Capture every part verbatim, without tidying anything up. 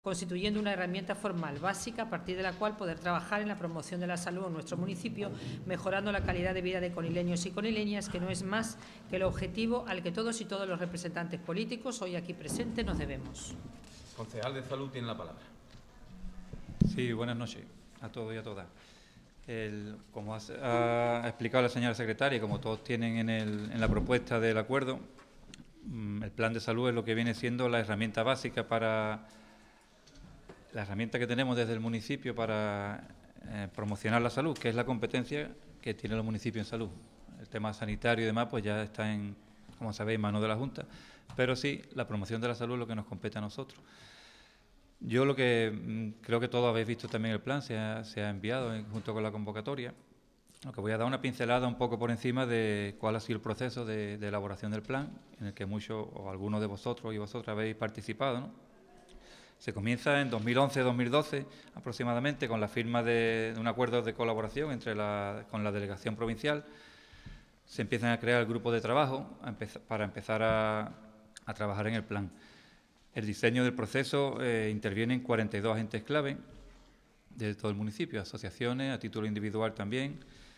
constituyendo una herramienta formal básica a partir de la cual poder trabajar en la promoción de la salud en nuestro municipio, mejorando la calidad de vida de conileños y conileñas, que no es más que el objetivo al que todos y todos los representantes políticos hoy aquí presentes nos debemos. Concejal de Salud tiene la palabra. Sí, buenas noches a todos y a todas. El, como ha, ha explicado la señora secretaria, como todos tienen en, el, en la propuesta del acuerdo, el plan de salud es lo que viene siendo la herramienta básica para la herramienta que tenemos desde el municipio para eh, promocionar la salud, que es la competencia que tiene el municipio en salud. El tema sanitario y demás pues ya está en, como sabéis, en manos de la Junta, pero sí, la promoción de la salud es lo que nos compete a nosotros. Yo lo que mmm, creo que todos habéis visto también el plan, se ha, se ha enviado eh, junto con la convocatoria. Lo que voy a dar una pincelada un poco por encima de cuál ha sido el proceso de, de elaboración del plan, en el que muchos o algunos de vosotros y vosotras habéis participado, ¿no? Se comienza en dos mil once dos mil doce aproximadamente con la firma de, de un acuerdo de colaboración entre la, con la delegación provincial. Se empiezan a crear grupos de trabajo a empezar, para empezar a, a trabajar en el plan. El diseño del proceso eh, intervienen cuarenta y dos agentes clave de todo el municipio, asociaciones, a título individual también,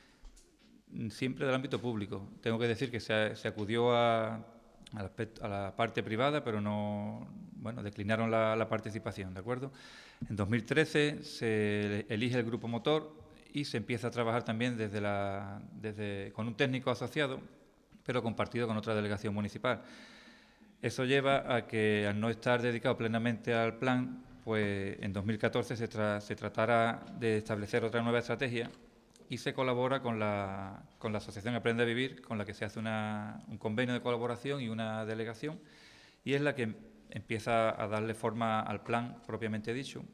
siempre del ámbito público. Tengo que decir que se, se acudió a, a, la, a la parte privada, pero no, bueno, declinaron la, la participación, ¿de acuerdo? En dos mil trece se elige el grupo motor y se empieza a trabajar también desde la, desde, con un técnico asociado, pero compartido con otra delegación municipal. Eso lleva a que, al no estar dedicado plenamente al plan, pues en dos mil catorce se, tra se tratara de establecer otra nueva estrategia y se colabora con la, con la Asociación Aprende a Vivir, con la que se hace una, un convenio de colaboración y una delegación, y es la que empieza a darle forma al plan propiamente dicho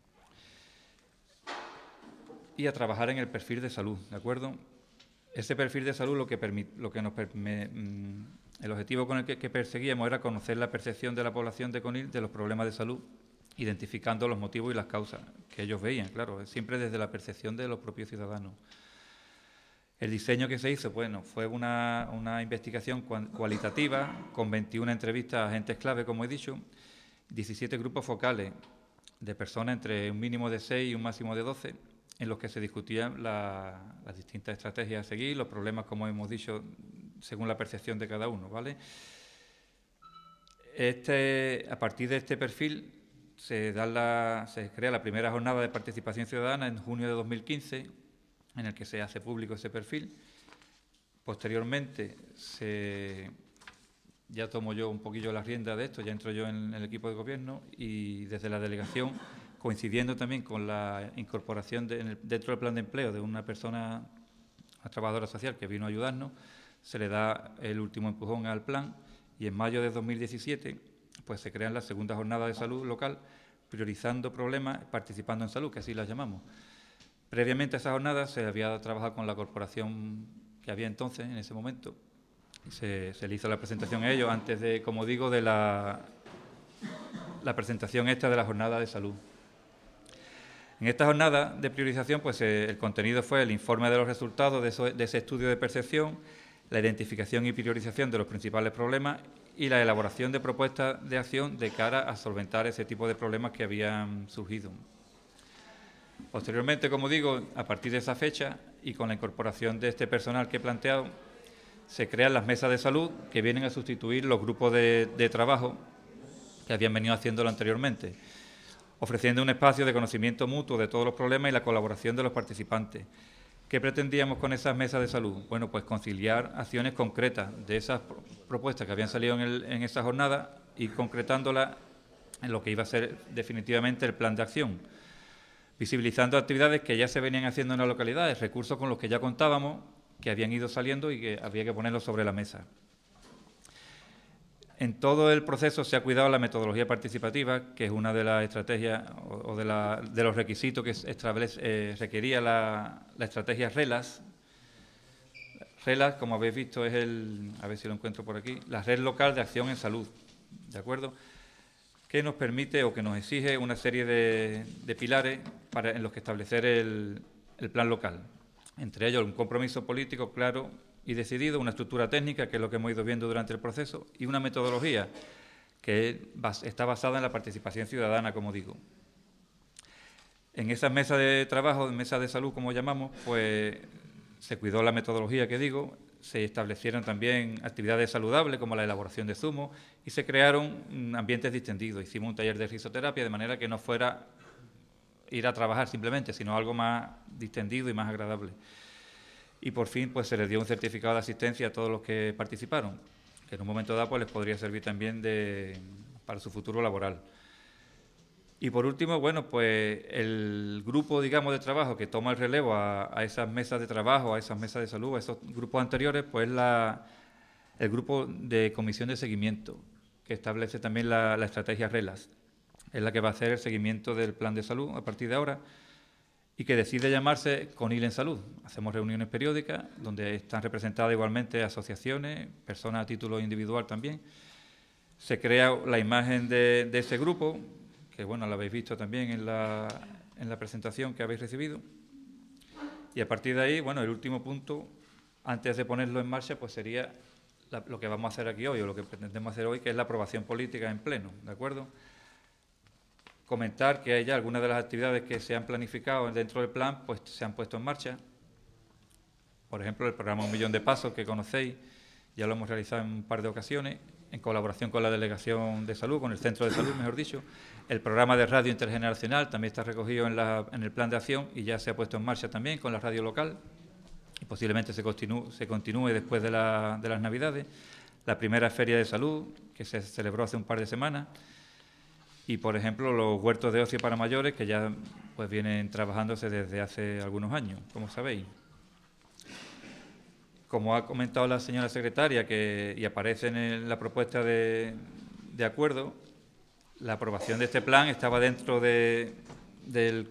y a trabajar en el perfil de salud, ¿de acuerdo? Ese perfil de salud lo que, lo que nos permite... El objetivo con el que, que perseguíamos era conocer la percepción de la población de Conil de los problemas de salud, identificando los motivos y las causas que ellos veían, claro, siempre desde la percepción de los propios ciudadanos. El diseño que se hizo, bueno, fue una, una investigación cualitativa con veintiuna entrevistas a agentes clave, como he dicho, diecisiete grupos focales de personas entre un mínimo de seis y un máximo de doce, en los que se discutían la, las distintas estrategias a seguir, los problemas, como hemos dicho, según la percepción de cada uno, ¿vale? Este, a partir de este perfil se, da la, se crea la primera jornada de participación ciudadana en junio de dos mil quince, en el que se hace público ese perfil. Posteriormente, se, ya tomo yo un poquillo la rienda de esto, ya entro yo en el equipo de gobierno y desde la delegación, coincidiendo también con la incorporación de, en el, dentro del plan de empleo de una persona, una trabajadora social que vino a ayudarnos, se le da el último empujón al plan y en mayo de dos mil diecisiete pues se crean las segundas jornadas de salud local, priorizando problemas, participando en salud, que así las llamamos. Previamente a esas jornadas se había trabajado con la corporación que había entonces, en ese momento, y se, se le hizo la presentación a ellos antes de, como digo, de la, la presentación esta de la jornada de salud. En esta jornada de priorización, pues eh, el contenido fue el informe de los resultados de, eso, de ese estudio de percepción, la identificación y priorización de los principales problemas y la elaboración de propuestas de acción de cara a solventar ese tipo de problemas que habían surgido. Posteriormente, como digo, a partir de esa fecha y con la incorporación de este personal que he planteado, se crean las mesas de salud que vienen a sustituir los grupos de, de trabajo que habían venido haciéndolo anteriormente, ofreciendo un espacio de conocimiento mutuo de todos los problemas y la colaboración de los participantes. ¿Qué pretendíamos con esas mesas de salud? Bueno, pues conciliar acciones concretas de esas propuestas que habían salido en, el, en esa jornada y concretándolas en lo que iba a ser definitivamente el plan de acción, visibilizando actividades que ya se venían haciendo en las localidades, recursos con los que ya contábamos, que habían ido saliendo y que había que ponerlos sobre la mesa. En todo el proceso se ha cuidado la metodología participativa, que es una de las estrategias o de, la, de los requisitos que establece, eh, requería la, la estrategia RELAS. RELAS, como habéis visto, es el, a ver si lo encuentro por aquí, la Red Local de Acción en Salud, ¿de acuerdo? Que nos permite o que nos exige una serie de, de pilares para, en los que establecer el, el plan local. Entre ellos, un compromiso político claro y decidido, una estructura técnica, que es lo que hemos ido viendo durante el proceso, y una metodología que está basada en la participación ciudadana, como digo. En esas mesas de trabajo, mesas de salud, como llamamos, pues se cuidó la metodología que digo, se establecieron también actividades saludables como la elaboración de zumos y se crearon ambientes distendidos. Hicimos un taller de risoterapia de manera que no fuera ir a trabajar simplemente, sino algo más distendido y más agradable. Y por fin pues se les dio un certificado de asistencia a todos los que participaron, que en un momento dado pues les podría servir también de, para su futuro laboral. Y por último, bueno, pues el grupo, digamos, de trabajo que toma el relevo a, a esas mesas de trabajo, a esas mesas de salud, a esos grupos anteriores, pues la, el grupo de comisión de seguimiento, que establece también la, la estrategia RELAS. Es la que va a hacer el seguimiento del plan de salud a partir de ahora y que decide llamarse CONIL en Salud. Hacemos reuniones periódicas donde están representadas igualmente asociaciones, personas a título individual también. Se crea la imagen de, de ese grupo, que bueno, la habéis visto también en la, en la presentación que habéis recibido. Y a partir de ahí, bueno, el último punto, antes de ponerlo en marcha, pues sería la, lo que vamos a hacer aquí hoy, o lo que pretendemos hacer hoy, que es la aprobación política en pleno, ¿de acuerdo? Comentar que hay ya algunas de las actividades que se han planificado dentro del plan, pues se han puesto en marcha. Por ejemplo, el programa Un Millón de Pasos, que conocéis, ya lo hemos realizado en un par de ocasiones, en colaboración con la Delegación de Salud, con el Centro de Salud, mejor dicho. El programa de radio intergeneracional también está recogido en, la, en el plan de acción y ya se ha puesto en marcha también con la radio local y posiblemente se continúe, se continúe después de, la, de las Navidades. La primera feria de salud, que se celebró hace un par de semanas. Y, por ejemplo, los huertos de ocio para mayores, que ya pues vienen trabajándose desde hace algunos años, como sabéis. Como ha comentado la señora secretaria, que, y aparece en el, la propuesta de, de acuerdo, la aprobación de este plan estaba dentro de, del,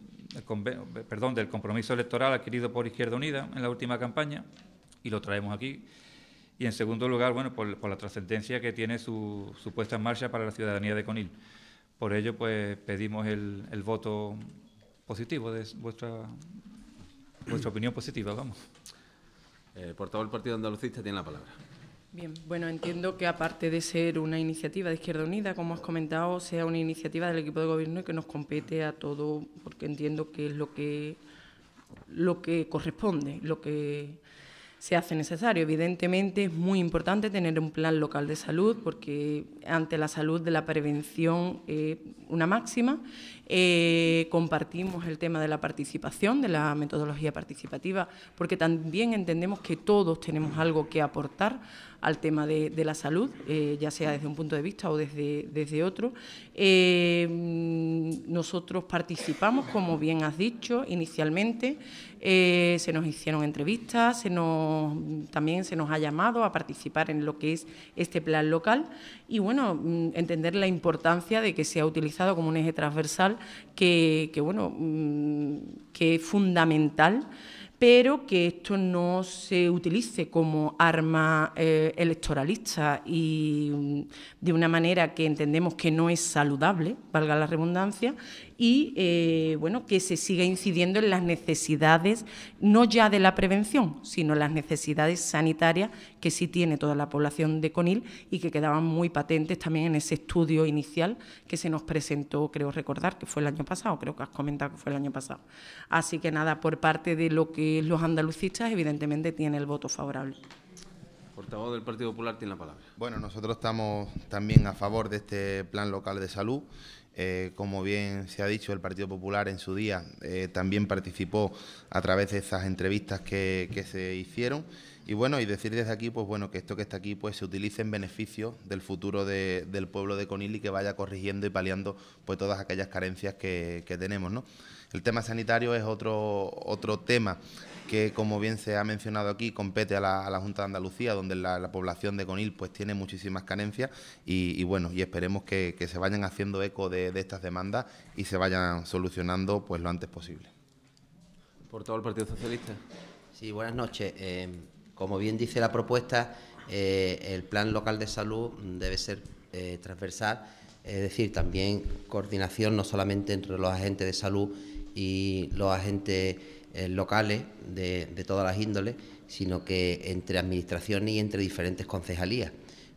del, perdón, del compromiso electoral adquirido por Izquierda Unida en la última campaña, y lo traemos aquí. Y, en segundo lugar, bueno, por, por la trascendencia que tiene su, su puesta en marcha para la ciudadanía de Conil. Por ello, pues, pedimos el, el voto positivo, de vuestra, vuestra opinión positiva, vamos. El portavoz del Partido Andalucista tiene la palabra. Bien, bueno, entiendo que aparte de ser una iniciativa de Izquierda Unida, como has comentado, sea una iniciativa del equipo de gobierno y que nos compete a todo, porque entiendo que es lo que, lo que corresponde, lo que se hace necesario. Evidentemente es muy importante tener un plan local de salud porque ante la salud de la prevención es eh, una máxima. Eh, compartimos el tema de la participación, de la metodología participativa, porque también entendemos que todos tenemos algo que aportar al tema de, de la salud, eh, ya sea desde un punto de vista o desde, desde otro. Eh, nosotros participamos, como bien has dicho, inicialmente, eh, se nos hicieron entrevistas, se nos, también se nos ha llamado a participar en lo que es este plan local y, bueno, entender la importancia de que sea utilizado como un eje transversal que, que bueno, que es fundamental, pero que esto no se utilice como arma eh, electoralista y de una manera que entendemos que no es saludable, valga la redundancia, y eh, bueno, que se siga incidiendo en las necesidades, no ya de la prevención, sino las necesidades sanitarias que sí tiene toda la población de Conil y que quedaban muy patentes también en ese estudio inicial que se nos presentó, creo recordar, que fue el año pasado, creo que has comentado que fue el año pasado. Así que nada, por parte de lo que los andalucistas, evidentemente tiene el voto favorable. Portavoz del Partido Popular tiene la palabra. Bueno, nosotros estamos también a favor de este plan local de salud. Eh, como bien se ha dicho, el Partido Popular en su día eh, también participó a través de esas entrevistas que, que se hicieron. Y bueno, y decir desde aquí, pues bueno, que esto que está aquí pues se utilice en beneficio del futuro de, del pueblo de Conil y que vaya corrigiendo y paliando pues todas aquellas carencias que, que tenemos, ¿no? El tema sanitario es otro, otro tema que, como bien se ha mencionado aquí, compete a la, a la Junta de Andalucía, donde la, la población de Conil pues tiene muchísimas carencias y, y bueno, y esperemos que, que se vayan haciendo eco de, de estas demandas y se vayan solucionando pues lo antes posible. Portavoz del Partido Socialista. Sí, buenas noches. Eh, como bien dice la propuesta, eh, el plan local de salud debe ser eh, transversal, es decir, también coordinación no solamente entre los agentes de salud y los agentes eh, locales de, de todas las índoles, sino que entre administraciones y entre diferentes concejalías,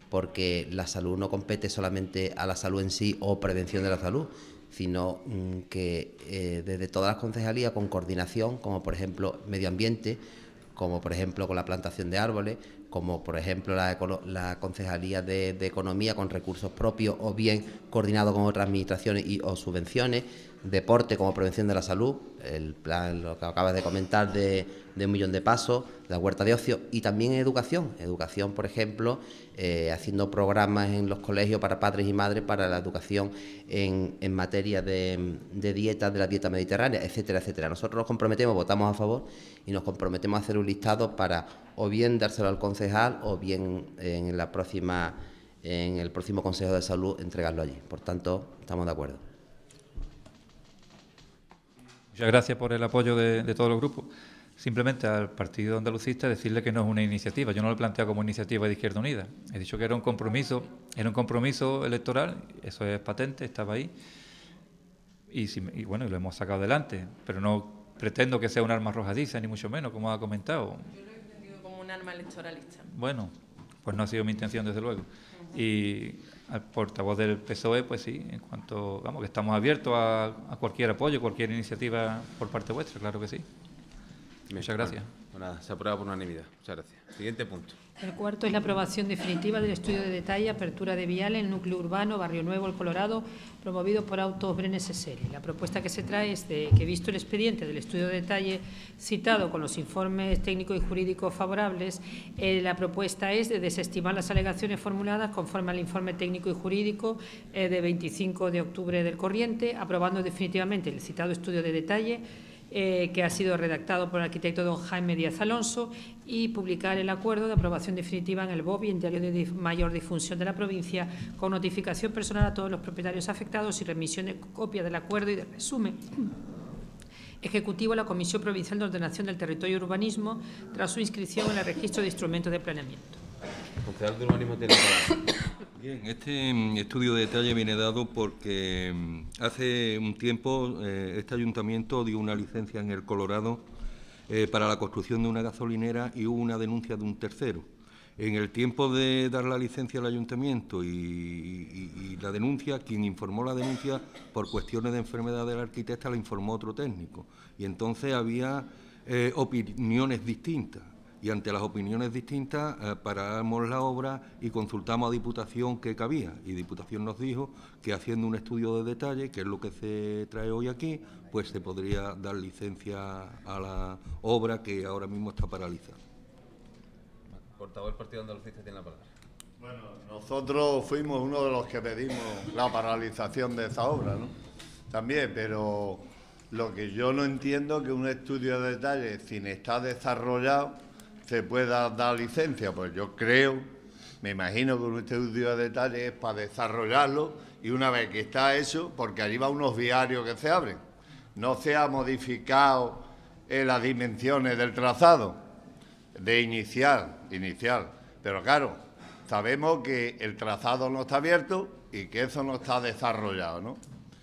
porque la salud no compete solamente a la salud en sí o prevención de la salud, sino mmm, que eh, desde todas las concejalías, con coordinación, como por ejemplo medio ambiente, como por ejemplo con la plantación de árboles, como por ejemplo la, la Concejalía de, de Economía con recursos propios o bien coordinado con otras administraciones y, o subvenciones, deporte como prevención de la salud, el plan, lo que acabas de comentar de, de un millón de pasos, la huerta de ocio, y también educación, educación por ejemplo, eh, haciendo programas en los colegios para padres y madres para la educación en, en materia de, de dieta, de la dieta mediterránea, etcétera, etcétera. Nosotros nos comprometemos, votamos a favor y nos comprometemos a hacer un listado para o bien dárselo al concejal o bien en la próxima, en el próximo Consejo de Salud entregarlo allí. Por tanto, estamos de acuerdo. Muchas gracias por el apoyo de, de todos los grupos. Simplemente al Partido Andalucista decirle que no es una iniciativa. Yo no lo he planteado como iniciativa de Izquierda Unida. He dicho que era un compromiso, era un compromiso electoral, eso es patente, estaba ahí. Y, si, y bueno, lo hemos sacado adelante, pero no pretendo que sea un arma arrojadiza, ni mucho menos, como ha comentado. Yo lo he entendido como un arma electoralista. Bueno, pues no ha sido mi intención, desde luego. Uh-huh. Y al portavoz del P S O E, pues sí, en cuanto, vamos, que estamos abiertos a, a cualquier apoyo, cualquier iniciativa por parte vuestra, claro que sí. Bien, muchas gracias. Bueno, pues nada, se aprueba por unanimidad. Muchas gracias. Siguiente punto. El cuarto es la aprobación definitiva del estudio de detalle, apertura de viales en el núcleo urbano, Barrio Nuevo, El Colorado, promovido por Autos Brenes S L. La propuesta que se trae es de que, visto el expediente del estudio de detalle citado con los informes técnicos y jurídicos favorables, eh, la propuesta es de desestimar las alegaciones formuladas conforme al informe técnico y jurídico eh, de veinticinco de octubre del corriente, aprobando definitivamente el citado estudio de detalle, Eh, que ha sido redactado por el arquitecto don Jaime Díaz Alonso, y publicar el acuerdo de aprobación definitiva en el B O B y en Diario de dif Mayor Difusión de la provincia, con notificación personal a todos los propietarios afectados y remisión de copia del acuerdo y de resumen ejecutivo a la Comisión Provincial de Ordenación del Territorio y Urbanismo tras su inscripción en el registro de instrumentos de planeamiento. El concejal de urbanismo tiene la palabra. Bien, este estudio de detalle viene dado porque hace un tiempo eh, este ayuntamiento dio una licencia en El Colorado eh, para la construcción de una gasolinera y hubo una denuncia de un tercero. En el tiempo de dar la licencia al ayuntamiento y, y, y la denuncia, quien informó la denuncia por cuestiones de enfermedad del arquitecta la informó otro técnico. Y entonces había eh, opiniones distintas. Y ante las opiniones distintas eh, paramos la obra y consultamos a Diputación qué cabía. Y Diputación nos dijo que haciendo un estudio de detalle, que es lo que se trae hoy aquí, pues se podría dar licencia a la obra que ahora mismo está paralizada. Portavoz del Partido Andalucista tiene la palabra. Bueno, nosotros fuimos uno de los que pedimos la paralización de esa obra, ¿no? También, pero lo que yo no entiendo es que un estudio de detalle, sin estar desarrollado, se pueda dar licencia. Pues yo creo, me imagino que un estudio de detalle es para desarrollarlo y una vez que está eso, porque allí va unos viarios que se abren, no se ha modificado eh, las dimensiones del trazado de inicial, inicial, pero claro, sabemos que el trazado no está abierto y que eso no está desarrollado, ¿no?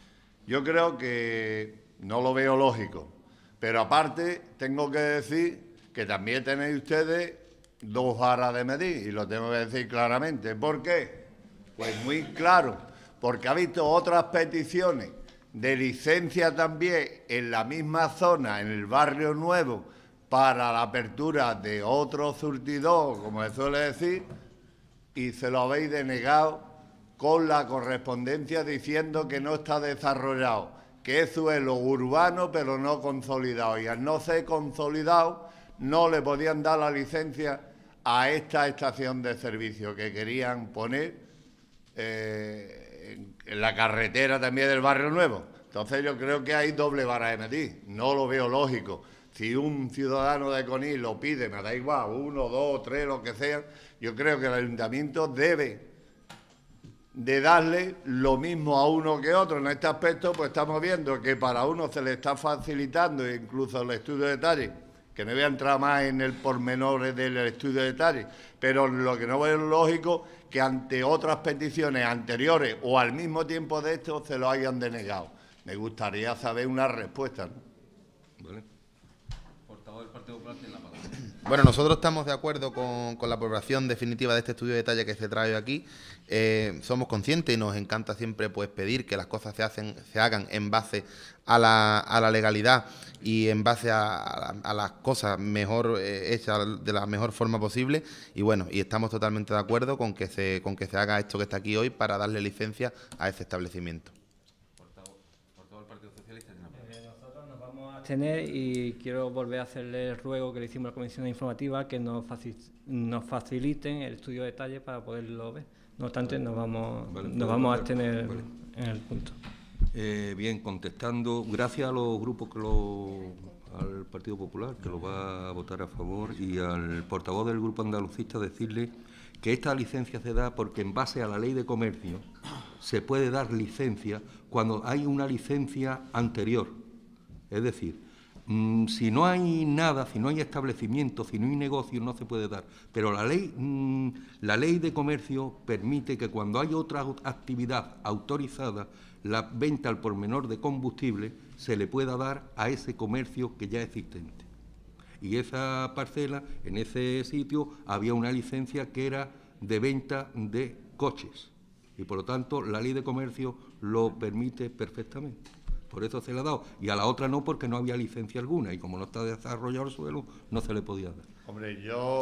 Yo creo que no lo veo lógico, pero aparte tengo que decir que también tenéis ustedes dos varas de medir, y lo tengo que decir claramente. ¿Por qué? Pues muy claro, porque ha visto otras peticiones de licencia también en la misma zona, en el Barrio Nuevo, para la apertura de otro surtidor, como se suele decir, y se lo habéis denegado con la correspondencia diciendo que no está desarrollado, que es suelo urbano pero no consolidado, y al no ser consolidado no le podían dar la licencia a esta estación de servicio que querían poner eh, en, en la carretera también del Barrio Nuevo. Entonces yo creo que hay doble vara de medir, no lo veo lógico. Si un ciudadano de Conil lo pide, me da igual, uno, dos, tres, lo que sea, yo creo que el ayuntamiento debe de darle lo mismo a uno que a otro. En este aspecto, pues estamos viendo que para uno se le está facilitando incluso el estudio de detalle, que no voy a entrar más en el pormenor del estudio de detalle, pero lo que no veo lógico que ante otras peticiones anteriores o al mismo tiempo de esto se lo hayan denegado. Me gustaría saber una respuesta, ¿no? Vale. Portavoz del Partido Popular tiene la palabra. Bueno, nosotros estamos de acuerdo con, con la aprobación definitiva de este estudio de detalle que se trae aquí. Eh, somos conscientes y nos encanta siempre pues pedir que las cosas se hacen, se hagan en base a la, a la legalidad y en base a, a, a las cosas mejor eh, hechas de la mejor forma posible. Y bueno, y estamos totalmente de acuerdo con que se, con que se haga esto que está aquí hoy para darle licencia a ese establecimiento. Tener y quiero volver a hacerle el ruego que le hicimos a la Comisión Informativa que nos, faci nos faciliten el estudio de detalle para poderlo ver. No obstante, nos vamos, vale, nos vamos a abstener vale. en el punto. Eh, bien, contestando, gracias a los grupos que lo, al Partido Popular que lo va a votar a favor y al portavoz del Grupo Andalucista decirle que esta licencia se da porque en base a la Ley de Comercio se puede dar licencia cuando hay una licencia anterior. Es decir, mmm, si no hay nada, si no hay establecimiento, si no hay negocio, no se puede dar. Pero la ley, mmm, la ley de comercio permite que cuando hay otra actividad autorizada, la venta al por menor de combustible se le pueda dar a ese comercio que ya es existente. Y esa parcela, en ese sitio, había una licencia que era de venta de coches. Y por lo tanto, la ley de comercio lo permite perfectamente. Por eso se le ha dado, y a la otra no, porque no había licencia alguna, y como no está desarrollado el suelo, no se le podía dar. Hombre,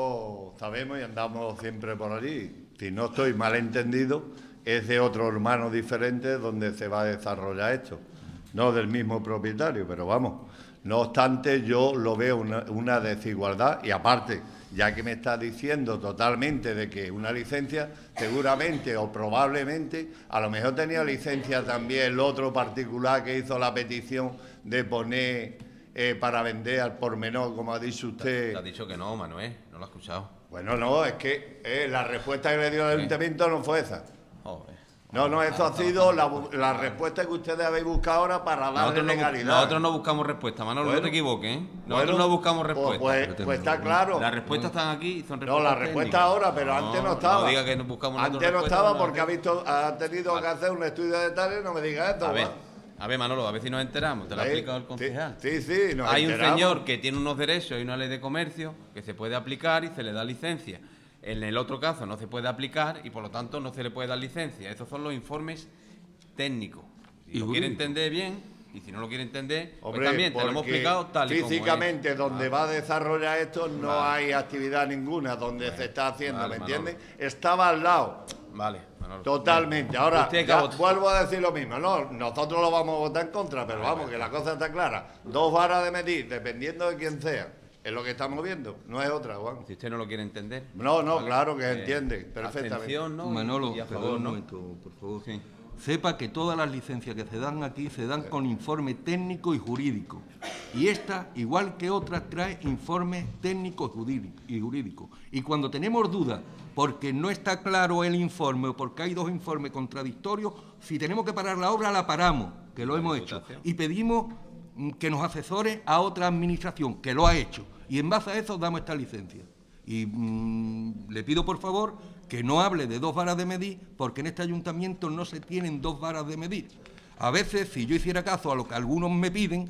yo sabemos y andamos siempre por allí, si no estoy mal entendido, es de otro hermano diferente donde se va a desarrollar esto, no del mismo propietario, pero vamos, no obstante yo lo veo una, una desigualdad, y aparte, ya que me está diciendo totalmente de que una licencia, seguramente o probablemente, a lo mejor tenía licencia también el otro particular que hizo la petición de poner eh, para vender al por menor, como ha dicho usted. Te has dicho que no, Manuel, no lo has escuchado. Bueno, no, es que eh, la respuesta que le dio el ayuntamiento no fue esa. Joder. No, no, eso ha sido la, la respuesta que ustedes habéis buscado ahora para darle nosotros legalidad. No, nosotros no buscamos respuesta, Manolo, bueno, no te equivoques, ¿eh? Nosotros bueno, no buscamos respuesta. Pues, pues, pues está claro. Las respuestas están aquí, son respuestas No, la respuesta ahora, pero no, antes no estaba. No diga que no buscamos Antes no estaba porque ha, visto, ha tenido vale. que hacer un estudio de detalles, no me digas esto. A ver, a ver, Manolo, a ver si nos enteramos, te lo ha explicado el concejal. Sí, sí, sí nos Hay enteramos. un señor que tiene unos derechos y una ley de comercio que se puede aplicar y se le da licencia. En el otro caso no se puede aplicar y por lo tanto no se le puede dar licencia. Esos son los informes técnicos. Si lo quiere entender bien y si no lo quiere entender, Hombre, pues también te lo hemos explicado tal y como es. Físicamente donde ah. va a desarrollar esto no vale. hay actividad ninguna donde vale. se está haciendo, vale, ¿me entiendes? Estaba al lado. Vale, Manolo. Totalmente. Ahora, ya vuelvo a decir lo mismo. No, nosotros lo vamos a votar en contra, pero vale, vamos, vale. que la cosa está clara. Dos varas de medir, dependiendo de quién sea. Es lo que estamos viendo, no es otra, Juan. Si usted no lo quiere entender. No, no, vale. claro que se eh, entiende, perfectamente. ¿no? Manolo, y a favor, un momento, por favor. Sí. Sepa que todas las licencias que se dan aquí se dan con informe técnico y jurídico. Y esta, igual que otras, trae informe técnico y jurídico. Y cuando tenemos dudas, porque no está claro el informe o porque hay dos informes contradictorios, si tenemos que parar la obra, la paramos, que lo hemos hecho. Y pedimos que nos asesore a otra administración, que lo ha hecho. Y en base a eso damos esta licencia. Y mmm, le pido, por favor, que no hable de dos varas de medir, porque en este ayuntamiento no se tienen dos varas de medir. A veces, si yo hiciera caso a lo que algunos me piden,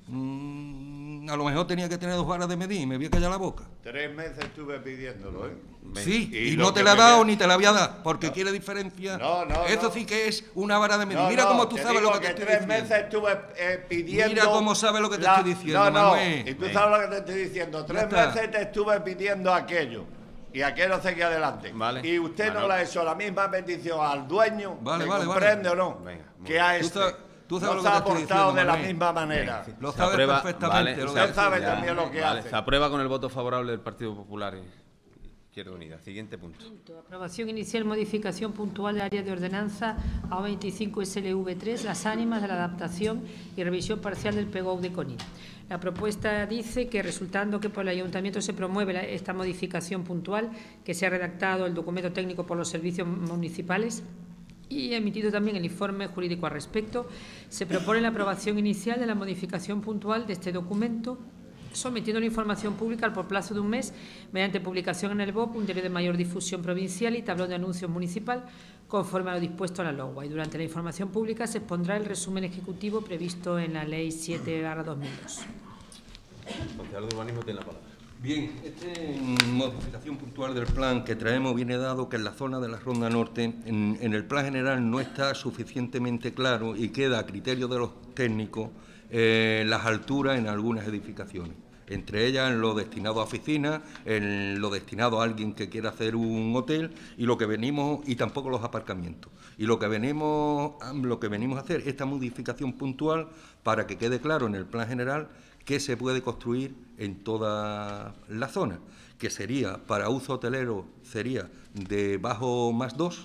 mmm, a lo mejor tenía que tener dos varas de medir y me voy a callar la boca. Tres meses estuve pidiéndolo, ¿eh? Sí, y, y no te la ha dado ni te la voy a dar, porque no. quiere diferencia. No, no, Eso no. sí que es una vara de medir. No, Mira no, cómo tú te sabes lo que, que te estoy tres diciendo. meses estuve eh, pidiendo... Mira cómo sabes lo que te la... estoy diciendo, No, no, Manuel. y tú sabes lo que te estoy diciendo. Tres meses te estuve pidiendo aquello. Y aquello seguía adelante. Vale. Y usted Manolo. no le ha hecho la misma petición al dueño, vale, ¿me vale, comprende vale. o no? Venga, que a este tú sabes no lo se que ha aportado de la Manuel. misma manera. Sí. Lo sabes aprueba, perfectamente. Vale, lo usted sabe ya, también lo que vale, hace. Se aprueba con el voto favorable del Partido Popular y Izquierda Unida. Siguiente punto. Aprobación inicial, modificación puntual del área de ordenanza A veinticinco S L V tres, las ánimas de la adaptación y revisión parcial del P G O U de Conil. La propuesta dice que, resultando que por el Ayuntamiento se promueve la, esta modificación puntual, que se ha redactado el documento técnico por los servicios municipales y emitido también el informe jurídico al respecto, se propone la aprobación inicial de la modificación puntual de este documento, sometiendo la información pública por plazo de un mes mediante publicación en el B O P, un diario de mayor difusión provincial y tablón de anuncios municipal, conforme a lo dispuesto en la LOGUA. Y durante la información pública se expondrá el resumen ejecutivo previsto en la Ley siete barra dos mil dos. El concejal de urbanismo tiene la palabra. Bien, esta modificación puntual del plan que traemos viene dado que en la zona de la Ronda Norte, en, en el plan general no está suficientemente claro y queda a criterio de los técnicos eh, las alturas en algunas edificaciones. Entre ellas en lo destinado a oficinas, en lo destinado a alguien que quiera hacer un hotel y lo que venimos y tampoco los aparcamientos. Y lo que venimos, lo que venimos a hacer esta modificación puntual para que quede claro en el plan general que se puede construir en toda la zona, que sería para uso hotelero sería de bajo más dos,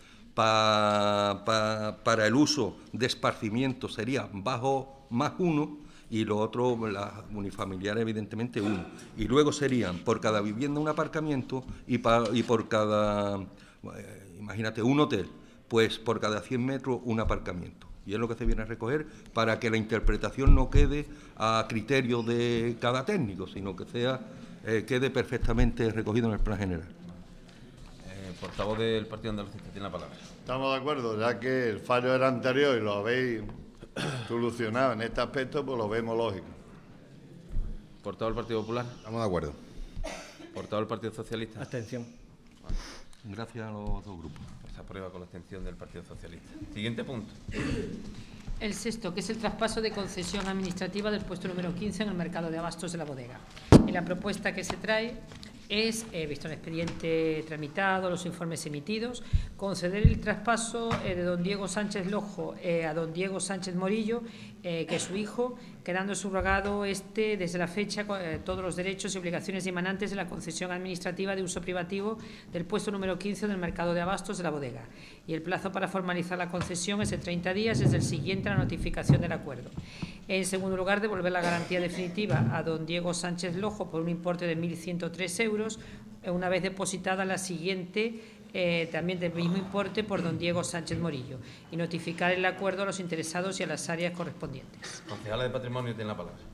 pa, pa, para el uso de esparcimiento sería bajo más uno y lo otro, las unifamiliares evidentemente uno. Y luego serían por cada vivienda un aparcamiento y, pa, y por cada, eh, imagínate, un hotel, pues por cada cien metros un aparcamiento. Y es lo que se viene a recoger para que la interpretación no quede a criterio de cada técnico, sino que sea eh, quede perfectamente recogido en el plan general. Eh, portavoz del Partido Andalucista tiene la palabra. Estamos de acuerdo, ya que el fallo era anterior y lo habéis solucionado en este aspecto, pues lo vemos lógico. Portavoz del Partido Popular. Estamos de acuerdo. Portavoz del Partido Socialista. Abstención. Gracias a los dos grupos. Se aprueba con la abstención del Partido Socialista. Siguiente punto. El sexto, que es el traspaso de concesión administrativa del puesto número quince en el mercado de abastos de la bodega. Y la propuesta que se trae es, eh, visto el expediente tramitado, los informes emitidos, conceder el traspaso eh, de don Diego Sánchez Lojo eh, a don Diego Sánchez Morillo, eh, que es su hijo, quedando subrogado este desde la fecha eh, todos los derechos y obligaciones emanantes de la concesión administrativa de uso privativo del puesto número quince del mercado de abastos de la bodega. Y el plazo para formalizar la concesión es de treinta días desde el siguiente a la notificación del acuerdo. En segundo lugar, devolver la garantía definitiva a don Diego Sánchez Lojo por un importe de mil ciento tres euros, una vez depositada la siguiente, eh, también del mismo importe, por don Diego Sánchez Morillo, y notificar el acuerdo a los interesados y a las áreas correspondientes. Concejala de Patrimonio tiene la palabra.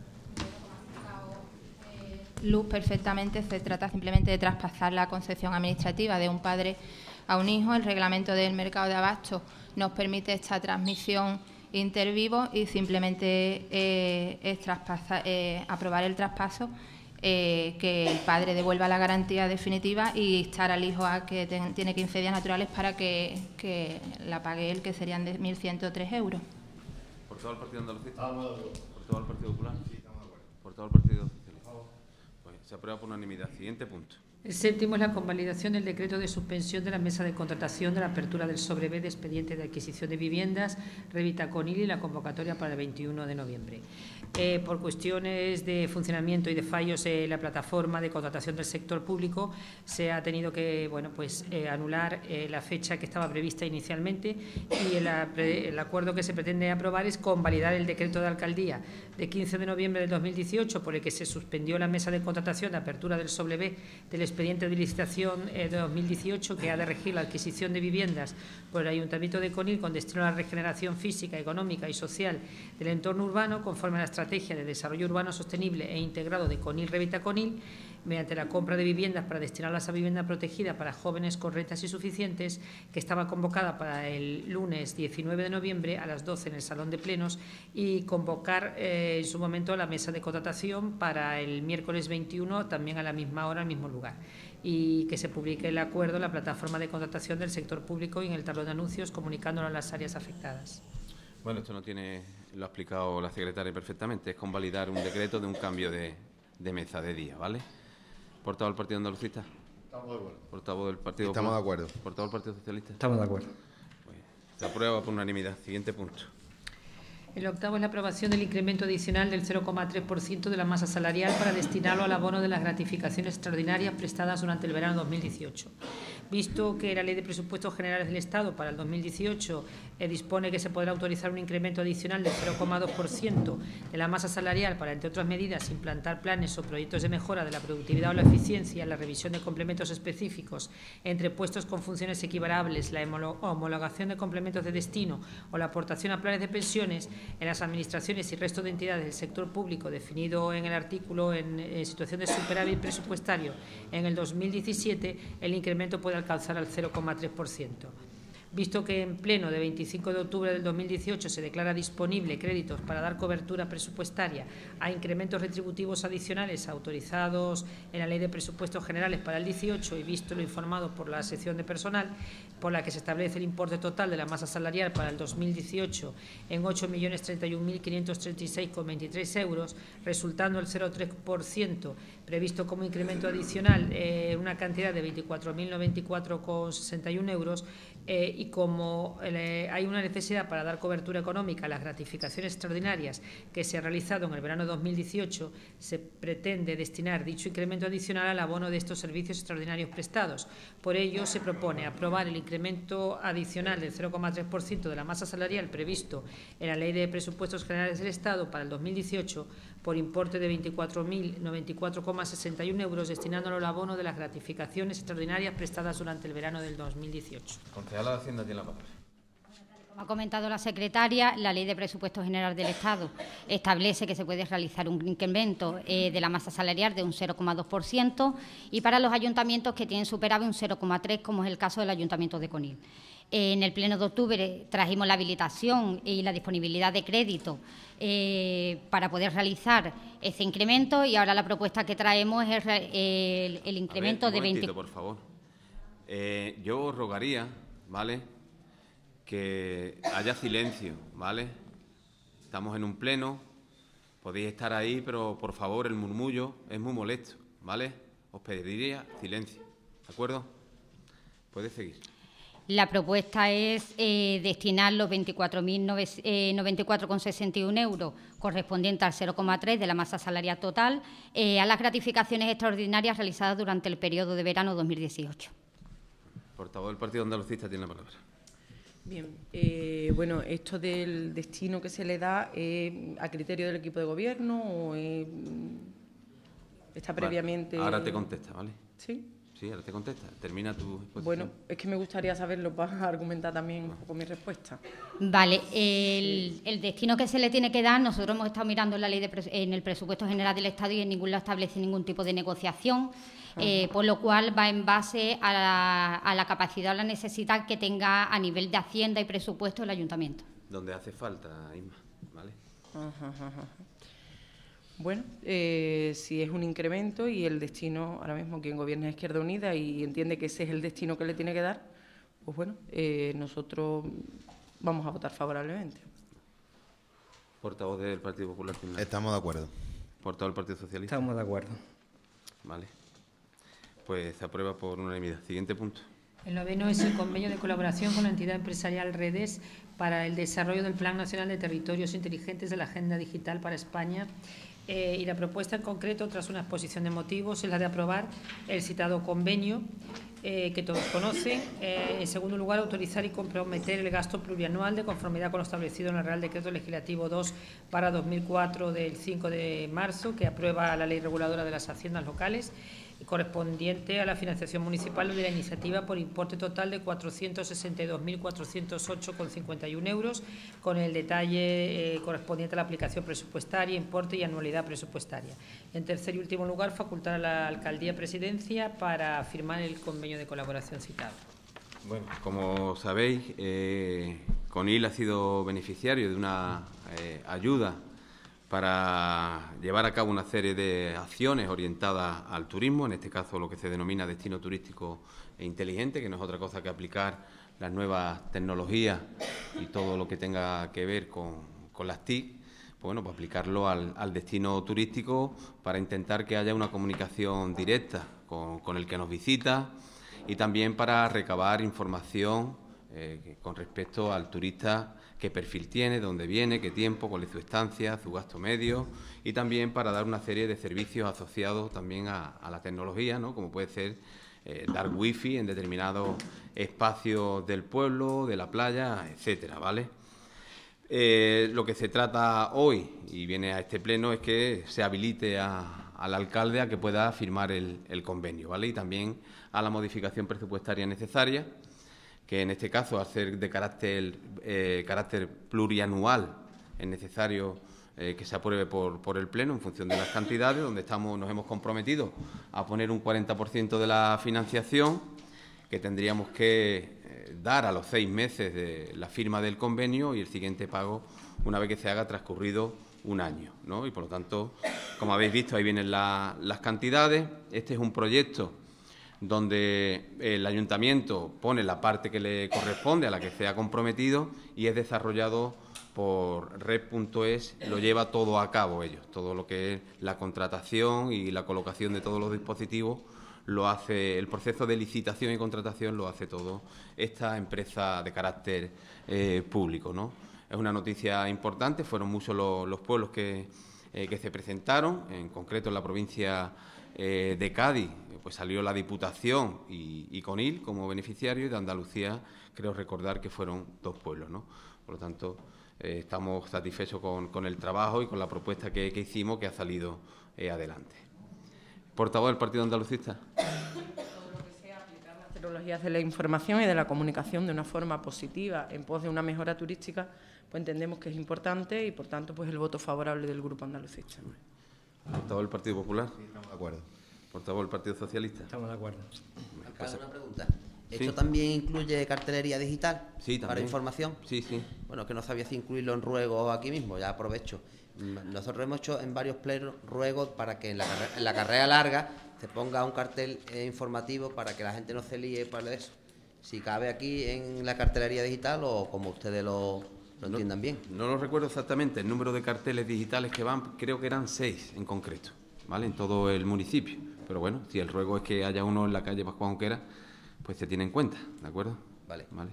Luz, perfectamente, se trata simplemente de traspasar la concesión administrativa de un padre a un hijo. El reglamento del mercado de abastos nos permite esta transmisión inter vivo y simplemente eh, es traspasar, eh, aprobar el traspaso, eh, que el padre devuelva la garantía definitiva y instar al hijo a que ten, tiene quince días naturales para que, que la pague él, que serían de mil ciento tres euros. ¿Portavoz del Partido Andalucista? ¿Portavoz del Partido Popular? Sí, estamos de acuerdo. ¿Portavoz del Partido Socialista? Pues se aprueba por unanimidad. Siguiente punto. El séptimo es la convalidación del decreto de suspensión de la mesa de contratación de la apertura del sobre B de expediente de adquisición de viviendas Revita Conil y la convocatoria para el veintiuno de noviembre. Eh, por cuestiones de funcionamiento y de fallos en la plataforma de contratación del sector público se ha tenido que bueno, pues, eh, anular eh, la fecha que estaba prevista inicialmente y el, el acuerdo que se pretende aprobar es convalidar el decreto de alcaldía de quince de noviembre del dos mil dieciocho por el que se suspendió la mesa de contratación de apertura del sobre B del expediente de licitación eh, de dos mil dieciocho que ha de regir la adquisición de viviendas por el Ayuntamiento de Conil con destino a la regeneración física, económica y social del entorno urbano conforme a la Estrategia de Desarrollo Urbano Sostenible e Integrado de Conil Revita Conil, mediante la compra de viviendas para destinarlas a vivienda protegida para jóvenes con rentas insuficientes, que estaba convocada para el lunes diecinueve de noviembre a las doce en el Salón de Plenos, y convocar eh, en su momento la mesa de contratación para el miércoles veintiuno, también a la misma hora, al mismo lugar, y que se publique el acuerdo en la plataforma de contratación del sector público y en el tablón de anuncios, comunicándolo a las áreas afectadas. Bueno, esto no tiene, lo ha explicado la secretaria perfectamente, es convalidar un decreto de un cambio de, de mesa de día, ¿vale? ¿Portavoz del Partido Andalucista? Estamos de acuerdo. ¿Portavoz del Partido Estamos Popular? de acuerdo. ¿Portavoz del Partido Socialista? Estamos de acuerdo. Pues, se aprueba por unanimidad. Siguiente punto. El octavo es la aprobación del incremento adicional del cero coma tres por ciento de la masa salarial para destinarlo al abono de las gratificaciones extraordinarias prestadas durante el verano dos mil dieciocho. Visto que la Ley de Presupuestos Generales del Estado para el dos mil dieciocho eh, dispone que se podrá autorizar un incremento adicional del cero coma dos por ciento de la masa salarial para, entre otras medidas, implantar planes o proyectos de mejora de la productividad o la eficiencia, la revisión de complementos específicos entre puestos con funciones equiparables, la homologación de complementos de destino o la aportación a planes de pensiones en las administraciones y resto de entidades del sector público definido en el artículo en, en situación de superávit presupuestario en el dos mil diecisiete, el incremento puede alcanzar al cero coma tres por ciento. Visto que en pleno de veinticinco de octubre del dos mil dieciocho se declara disponible créditos para dar cobertura presupuestaria a incrementos retributivos adicionales autorizados en la Ley de Presupuestos Generales para el dieciocho y visto lo informado por la sección de personal, por la que se establece el importe total de la masa salarial para el dos mil dieciocho en ocho millones treinta y un mil quinientos treinta y seis coma veintitrés euros, resultando el cero coma tres por ciento previsto como incremento adicional en eh, una cantidad de veinticuatro mil noventa y cuatro coma sesenta y uno euros, eh, y como eh, hay una necesidad para dar cobertura económica a las gratificaciones extraordinarias que se ha realizado en el verano dos mil dieciocho, se pretende destinar dicho incremento adicional al abono de estos servicios extraordinarios prestados. Por ello, se propone aprobar el incremento adicional del cero coma tres por ciento de la masa salarial previsto en la Ley de Presupuestos Generales del Estado para el dos mil dieciocho por importe de veinticuatro mil noventa y cuatro coma sesenta y uno euros, destinándolo al abono de las gratificaciones extraordinarias prestadas durante el verano del dos mil dieciocho. Concejala de Hacienda tiene la palabra. Como ha comentado la secretaria, la Ley de Presupuestos Generales del Estado establece que se puede realizar un incremento eh, de la masa salarial de un cero coma dos por ciento y para los ayuntamientos que tienen superávit un cero coma tres por ciento, como es el caso del Ayuntamiento de Conil. Eh, en el Pleno de octubre trajimos la habilitación y la disponibilidad de crédito eh, para poder realizar ese incremento y ahora la propuesta que traemos es el, el, el incremento A ver, un de veinte. por favor. Eh, yo os rogaría, ¿vale?, que haya silencio, ¿vale? Estamos en un pleno, podéis estar ahí, pero por favor el murmullo es muy molesto, ¿vale? Os pediría silencio, ¿de acuerdo? Puedes seguir. La propuesta es eh, destinar los veinticuatro mil noventa y cuatro coma sesenta y uno euros correspondientes al cero coma tres de la masa salarial total eh, a las gratificaciones extraordinarias realizadas durante el periodo de verano dos mil dieciocho. Portavoz del Partido Andalucista tiene la palabra. Bien, eh, bueno, esto del destino que se le da eh, a criterio del equipo de gobierno o eh, está previamente. Vale, ahora te contesta, ¿vale? Sí. Sí, ahora te contesta. Termina tu exposición. Bueno, es que me gustaría saberlo para argumentar también un poco mi respuesta. Vale, el, el destino que se le tiene que dar, nosotros hemos estado mirando en la ley de pres, en el presupuesto general del Estado y en ningún lado establece ningún tipo de negociación, eh, por lo cual va en base a la, a la capacidad o la necesidad que tenga a nivel de Hacienda y presupuesto el Ayuntamiento. Donde hace falta, Isma, ¿vale? Ajá, ajá. Bueno, eh, si es un incremento y el destino, ahora mismo quien gobierna es Izquierda Unida y entiende que ese es el destino que le tiene que dar, pues bueno, eh, nosotros vamos a votar favorablemente. Portavoz del Partido Popular. Estamos de acuerdo. Portavoz del Partido Socialista. Estamos de acuerdo. Vale. Pues se aprueba por unanimidad. Siguiente punto. El noveno es el convenio de colaboración con la entidad empresarial Redes para el desarrollo del Plan Nacional de Territorios Inteligentes de la Agenda Digital para España. Eh, y la propuesta en concreto, tras una exposición de motivos, es la de aprobar el citado convenio eh, que todos conocen. Eh, en segundo lugar, autorizar y comprometer el gasto plurianual de conformidad con lo establecido en el Real Decreto Legislativo dos barra dos mil cuatro del cinco de marzo, que aprueba la Ley Reguladora de las Haciendas Locales, correspondiente a la financiación municipal de la iniciativa por importe total de cuatrocientos sesenta y dos mil cuatrocientos ocho coma cincuenta y uno euros, con el detalle eh, correspondiente a la aplicación presupuestaria, importe y anualidad presupuestaria. En tercer y último lugar, facultar a la Alcaldía Presidencia para firmar el convenio de colaboración citado. Bueno, como sabéis, eh, Conil ha sido beneficiario de una eh, ayuda para llevar a cabo una serie de acciones orientadas al turismo, en este caso lo que se denomina destino turístico e inteligente, que no es otra cosa que aplicar las nuevas tecnologías y todo lo que tenga que ver con, con las T I C, pues bueno, pues aplicarlo al, al destino turístico para intentar que haya una comunicación directa con, con el que nos visita y también para recabar información eh, con respecto al turista, qué perfil tiene, dónde viene, qué tiempo, cuál es su estancia, su gasto medio, y también para dar una serie de servicios asociados también a, a la tecnología, ¿no? Como puede ser eh, dar wifi en determinados espacios del pueblo, de la playa, etcétera, ¿vale? Eh, lo que se trata hoy, y viene a este pleno, es que se habilite a, al alcalde a que pueda firmar el, el convenio, ¿vale? Y también a la modificación presupuestaria necesaria, que en este caso, al ser de carácter, eh, carácter plurianual, es necesario eh, que se apruebe por, por el Pleno en función de las cantidades, donde estamos, nos hemos comprometido a poner un cuarenta por ciento de la financiación, que tendríamos que eh, dar a los seis meses de la firma del convenio y el siguiente pago una vez que se haga transcurrido un año, ¿no? Y por lo tanto, como habéis visto, ahí vienen la, las cantidades. Este es un proyecto donde el ayuntamiento pone la parte que le corresponde, a la que se ha comprometido, y es desarrollado por red punto es, lo lleva todo a cabo ellos, todo lo que es la contratación y la colocación de todos los dispositivos, lo hace, el proceso de licitación y contratación lo hace todo esta empresa de carácter eh, público, ¿no? Es una noticia importante, fueron muchos los, los pueblos que, eh, que se presentaron, en concreto en la provincia eh, de Cádiz, pues salió la Diputación y, y Conil como beneficiario, y de Andalucía creo recordar que fueron dos pueblos, ¿no? Por lo tanto, eh, estamos satisfechos con, con el trabajo y con la propuesta que, que hicimos, que ha salido eh, adelante. ¿Portavoz del Partido Andalucista? Todo lo que sea aplicar las tecnologías de la información y de la comunicación de una forma positiva en pos de una mejora turística, pues entendemos que es importante y, por tanto, pues el voto favorable del Grupo Andalucista. ¿Portavoz del Partido Popular? Sí, estamos de acuerdo. ¿Portavoz del Partido Socialista? Estamos de acuerdo. Alcalde, una pregunta. Sí. ¿Esto también incluye cartelería digital? Sí, también. ¿Para información? Sí, sí. Bueno, que no sabía si incluirlo en ruegos aquí mismo, ya aprovecho. Nosotros hemos hecho en varios plenos ruegos para que en la, carrera, en la carrera larga se ponga un cartel eh, informativo para que la gente no se líe para eso. Si cabe aquí en la cartelería digital o como ustedes lo, lo entiendan no, bien. No lo recuerdo exactamente el número de carteles digitales que van, creo que eran seis en concreto, ¿vale? En todo el municipio. Pero bueno, si el ruego es que haya uno en la calle Pascual Junquera, pues se tiene en cuenta, ¿de acuerdo? Vale. Vale.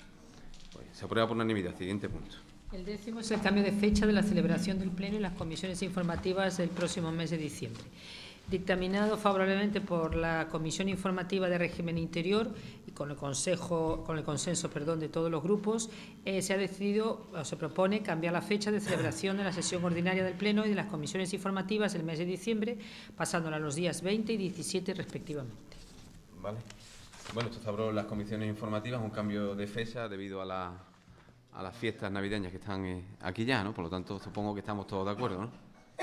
Pues se aprueba por unanimidad. Siguiente punto. El décimo es el cambio de fecha de la celebración del Pleno y las comisiones informativas del próximo mes de diciembre. Dictaminado favorablemente por la Comisión Informativa de Régimen Interior y con el Consejo, con el consenso, perdón, de todos los grupos, eh, se ha decidido o se propone cambiar la fecha de celebración de la sesión ordinaria del Pleno y de las comisiones informativas del mes de diciembre, pasándola a los días veinte y diecisiete respectivamente. Vale. Bueno, esto se aprobó en las comisiones informativas, un cambio de fecha debido a la a las fiestas navideñas que están eh, aquí ya, ¿no? Por lo tanto, supongo que estamos todos de acuerdo, ¿no?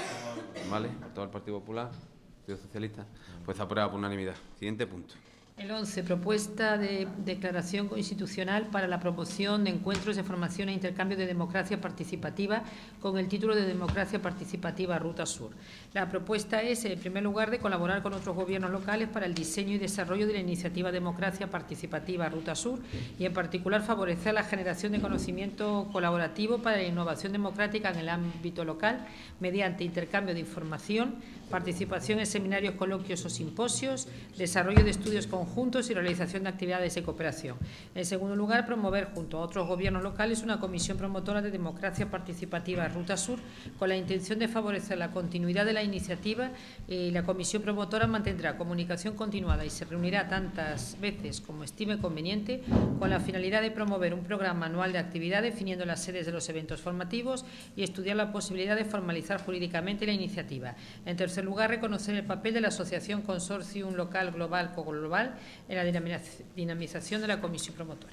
¿Vale? Por todo el Partido Popular, Partido Socialista, pues se aprueba por unanimidad. Siguiente punto. El once, propuesta de declaración institucional para la promoción de encuentros de formación e intercambio de democracia participativa con el título de Democracia Participativa Ruta Sur. La propuesta es, en primer lugar, de colaborar con otros gobiernos locales para el diseño y desarrollo de la iniciativa Democracia Participativa Ruta Sur y, en particular, favorecer la generación de conocimiento colaborativo para la innovación democrática en el ámbito local mediante intercambio de información, participación en seminarios, coloquios o simposios, desarrollo de estudios conjuntos y realización de actividades de cooperación. En segundo lugar, promover junto a otros gobiernos locales una comisión promotora de democracia participativa Ruta Sur con la intención de favorecer la continuidad de la iniciativa, y la comisión promotora mantendrá comunicación continuada y se reunirá tantas veces como estime conveniente con la finalidad de promover un programa anual de actividad definiendo las sedes de los eventos formativos y estudiar la posibilidad de formalizar jurídicamente la iniciativa. En tercer lugar, reconocer el papel de la Asociación Consorcium Local Global Coglobal en la dinamización de la comisión promotora.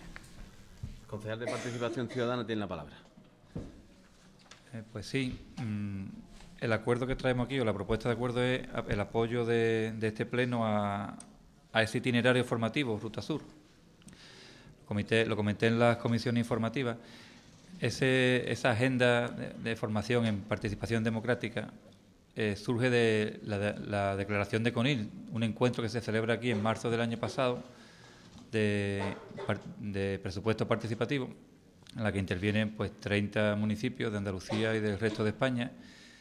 El concejal de Participación Ciudadana tiene la palabra. Eh, pues sí, mmm, el acuerdo que traemos aquí, o la propuesta de acuerdo, es el apoyo de, de este pleno a, a ese itinerario formativo, Ruta Sur. Comité, lo comenté en las comisiones informativas. Ese, esa agenda de, de formación en participación democrática Eh, surge de la, de la declaración de Conil, un encuentro que se celebra aquí en marzo del año pasado de, de presupuesto participativo, en la que intervienen pues treinta municipios de Andalucía y del resto de España,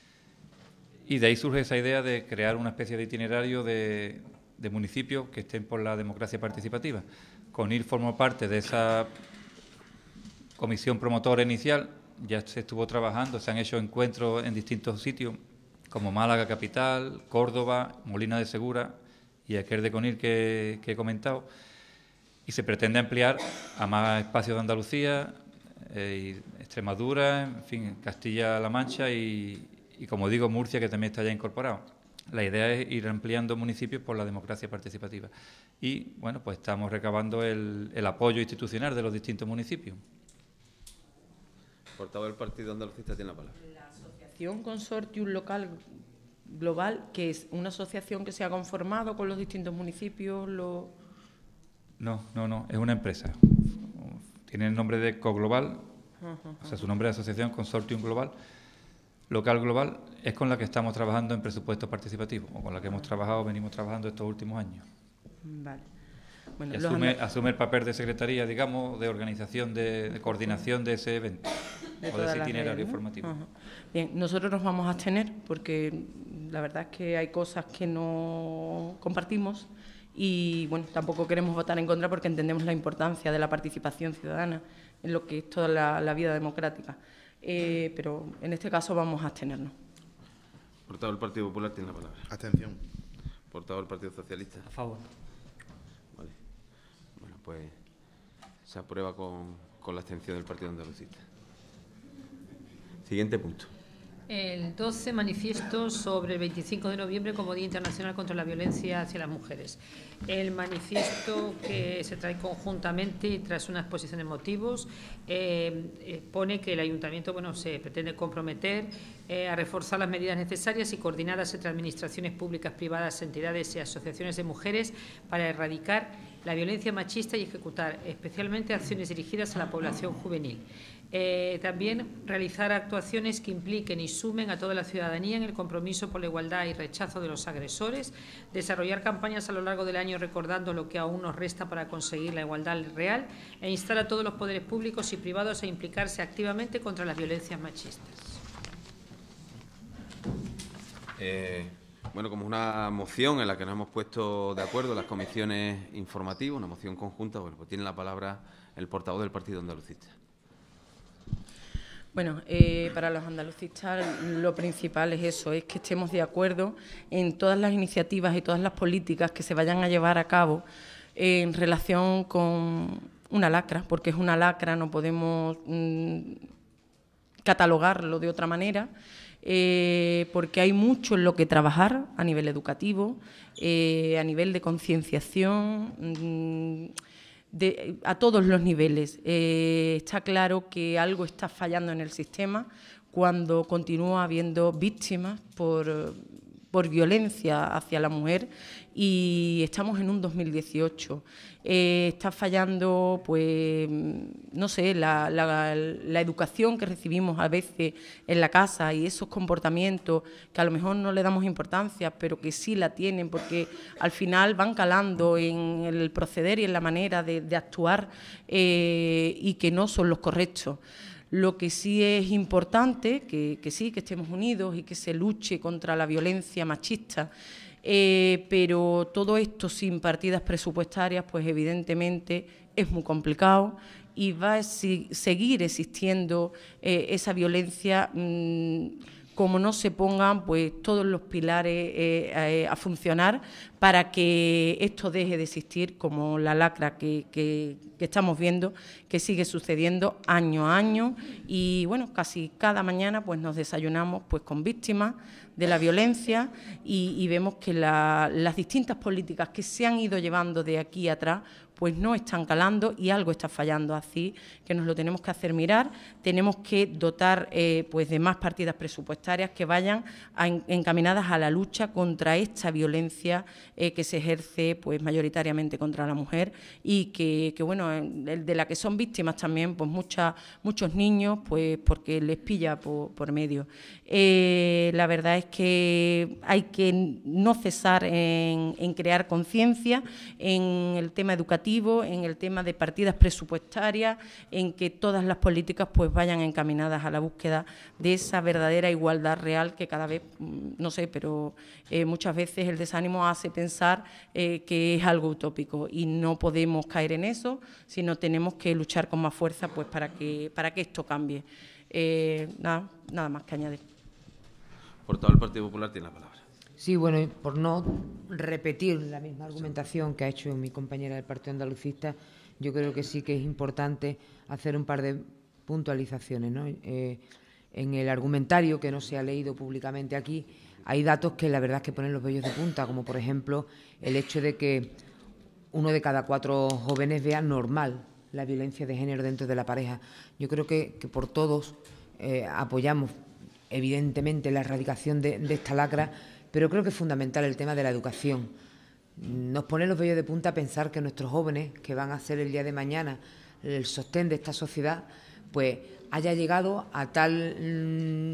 y de ahí surge esa idea de crear una especie de itinerario de, de municipios que estén por la democracia participativa. Conil formó parte de esa comisión promotora inicial, ya se estuvo trabajando, se han hecho encuentros en distintos sitios, como Málaga capital, Córdoba, Molina de Segura y aquel de Conil que, que he comentado, y se pretende ampliar a más espacios de Andalucía, eh, y Extremadura, en fin, Castilla-La Mancha y, y, como digo, Murcia, que también está ya incorporado. La idea es ir ampliando municipios por la democracia participativa. Y, bueno, pues estamos recabando el, el apoyo institucional de los distintos municipios. Portavoz del Partido Andalucista tiene la palabra. Consortium Local Global, que es una asociación que se ha conformado con los distintos municipios. Lo... No, no, no, es una empresa. tiene el nombre de COGlobal, uh-huh. o sea, su nombre de asociación, Consortium Global, Local Global, es con la que estamos trabajando en presupuestos participativos, o con la que hemos trabajado, venimos trabajando estos últimos años. Vale. Bueno, asume, asume el papel de secretaría, digamos, de organización, de, de coordinación de ese evento, de o de ese itinerario redes, ¿no? formativo. Uh-huh. Bien, nosotros nos vamos a abstener porque la verdad es que hay cosas que no compartimos y, bueno, tampoco queremos votar en contra porque entendemos la importancia de la participación ciudadana en lo que es toda la, la vida democrática. Eh, pero en este caso vamos a abstenernos. Portavoz del Partido Popular tiene la palabra. Abstención. Portavoz del Partido Socialista. A favor. Vale. Bueno, pues se aprueba con, con la abstención del Partido Andalucista. Siguiente punto. El doce, manifiesto sobre el veinticinco de noviembre como Día Internacional contra la Violencia hacia las Mujeres. El manifiesto que se trae conjuntamente y tras una exposición de motivos eh, eh, pone que el Ayuntamiento bueno, se pretende comprometer eh, a reforzar las medidas necesarias y coordinadas entre administraciones públicas, privadas, entidades y asociaciones de mujeres para erradicar la violencia machista y ejecutar especialmente acciones dirigidas a la población juvenil. Eh, también realizar actuaciones que impliquen y sumen a toda la ciudadanía en el compromiso por la igualdad y rechazo de los agresores, desarrollar campañas a lo largo del año recordando lo que aún nos resta para conseguir la igualdad real e instar a todos los poderes públicos y privados a implicarse activamente contra las violencias machistas. Eh, bueno, como una moción en la que nos hemos puesto de acuerdo las comisiones informativas, una moción conjunta, bueno, pues tiene la palabra el portavoz del Partido Andalucista. Bueno, eh, para los andalucistas lo principal es eso, es que estemos de acuerdo en todas las iniciativas y todas las políticas que se vayan a llevar a cabo en relación con una lacra, porque es una lacra, no podemos mmm, catalogarlo de otra manera, eh, porque hay mucho en lo que trabajar a nivel educativo, eh, a nivel de concienciación, mmm, De, a todos los niveles. Eh, está claro que algo está fallando en el sistema cuando continúa habiendo víctimas por, por violencia hacia la mujer y estamos en un dos mil dieciocho. Eh, está fallando, pues, no sé, la, la, la educación que recibimos a veces en la casa y esos comportamientos que a lo mejor no le damos importancia, pero que sí la tienen, porque al final van calando en el proceder y en la manera de, de actuar eh, y que no son los correctos. Lo que sí es importante, que, que sí, que estemos unidos y que se luche contra la violencia machista, Eh, pero todo esto sin partidas presupuestarias, pues evidentemente es muy complicado y va a si, seguir existiendo eh, esa violencia mmm, como no se pongan pues todos los pilares eh, eh, a funcionar para que esto deje de existir, como la lacra que, que, que estamos viendo, que sigue sucediendo año a año y bueno, casi cada mañana pues nos desayunamos pues con víctimas de la violencia y, y vemos que la, las distintas políticas que se han ido llevando de aquí atrás pues no están calando y algo está fallando, así que nos lo tenemos que hacer mirar. Tenemos que dotar eh, pues de más partidas presupuestarias que vayan a, encaminadas a la lucha contra esta violencia eh, que se ejerce pues mayoritariamente contra la mujer y que, que bueno, de la que son víctimas también pues muchas, muchos niños pues porque les pilla por, por medio. Eh, la verdad es que hay que no cesar en, en crear conciencia en el tema educativo, en el tema de partidas presupuestarias, en que todas las políticas pues vayan encaminadas a la búsqueda de esa verdadera igualdad real que cada vez, no sé, pero eh, muchas veces el desánimo hace pensar eh, que es algo utópico y no podemos caer en eso, sino tenemos que luchar con más fuerza pues para que, para que esto cambie. Eh, nada, nada más que añadir. Portavoz del Partido Popular tiene la palabra. Sí, bueno, por no repetir la misma argumentación que ha hecho mi compañera del Partido Andalucista, yo creo que sí que es importante hacer un par de puntualizaciones, ¿no? Eh, en el argumentario, que no se ha leído públicamente aquí, hay datos que la verdad es que ponen los vellos de punta, como por ejemplo el hecho de que uno de cada cuatro jóvenes vea normal la violencia de género dentro de la pareja. Yo creo que, que por todos eh, apoyamos evidentemente la erradicación de, de esta lacra, pero creo que es fundamental el tema de la educación. Nos pone los vellos de punta pensar que nuestros jóvenes, que van a ser el día de mañana el sostén de esta sociedad, pues haya llegado a tal mmm,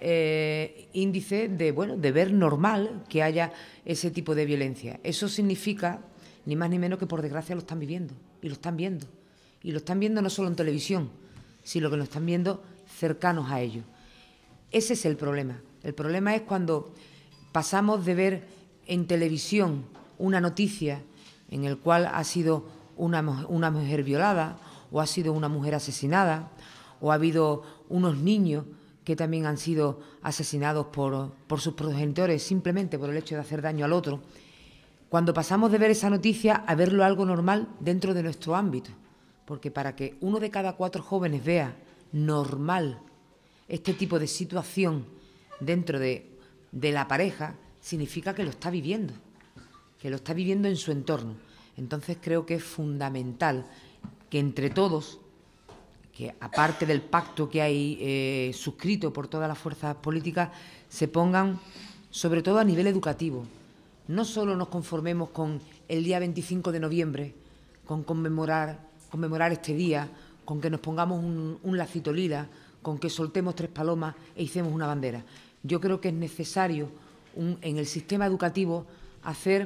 eh, índice de, bueno, de ver normal que haya ese tipo de violencia. Eso significa, ni más ni menos que por desgracia lo están viviendo, y lo están viendo. Y lo están viendo no solo en televisión, sino que lo están viendo cercanos a ellos. Ese es el problema. El problema es cuando pasamos de ver en televisión una noticia en el cual ha sido una, una mujer violada, o ha sido una mujer asesinada, o ha habido unos niños que también han sido asesinados por, por sus progenitores simplemente por el hecho de hacer daño al otro. Cuando pasamos de ver esa noticia a verlo algo normal dentro de nuestro ámbito, porque para que uno de cada cuatro jóvenes vea normal este tipo de situación dentro de, de la pareja, significa que lo está viviendo, que lo está viviendo en su entorno. Entonces creo que es fundamental que entre todos, que aparte del pacto que hay eh, suscrito por todas las fuerzas políticas, se pongan, sobre todo a nivel educativo. No solo nos conformemos con el día veinticinco de noviembre, con conmemorar, conmemorar este día, con que nos pongamos un, un lacito lila, con que soltemos tres palomas e hicemos una bandera. Yo creo que es necesario un, en el sistema educativo hacer,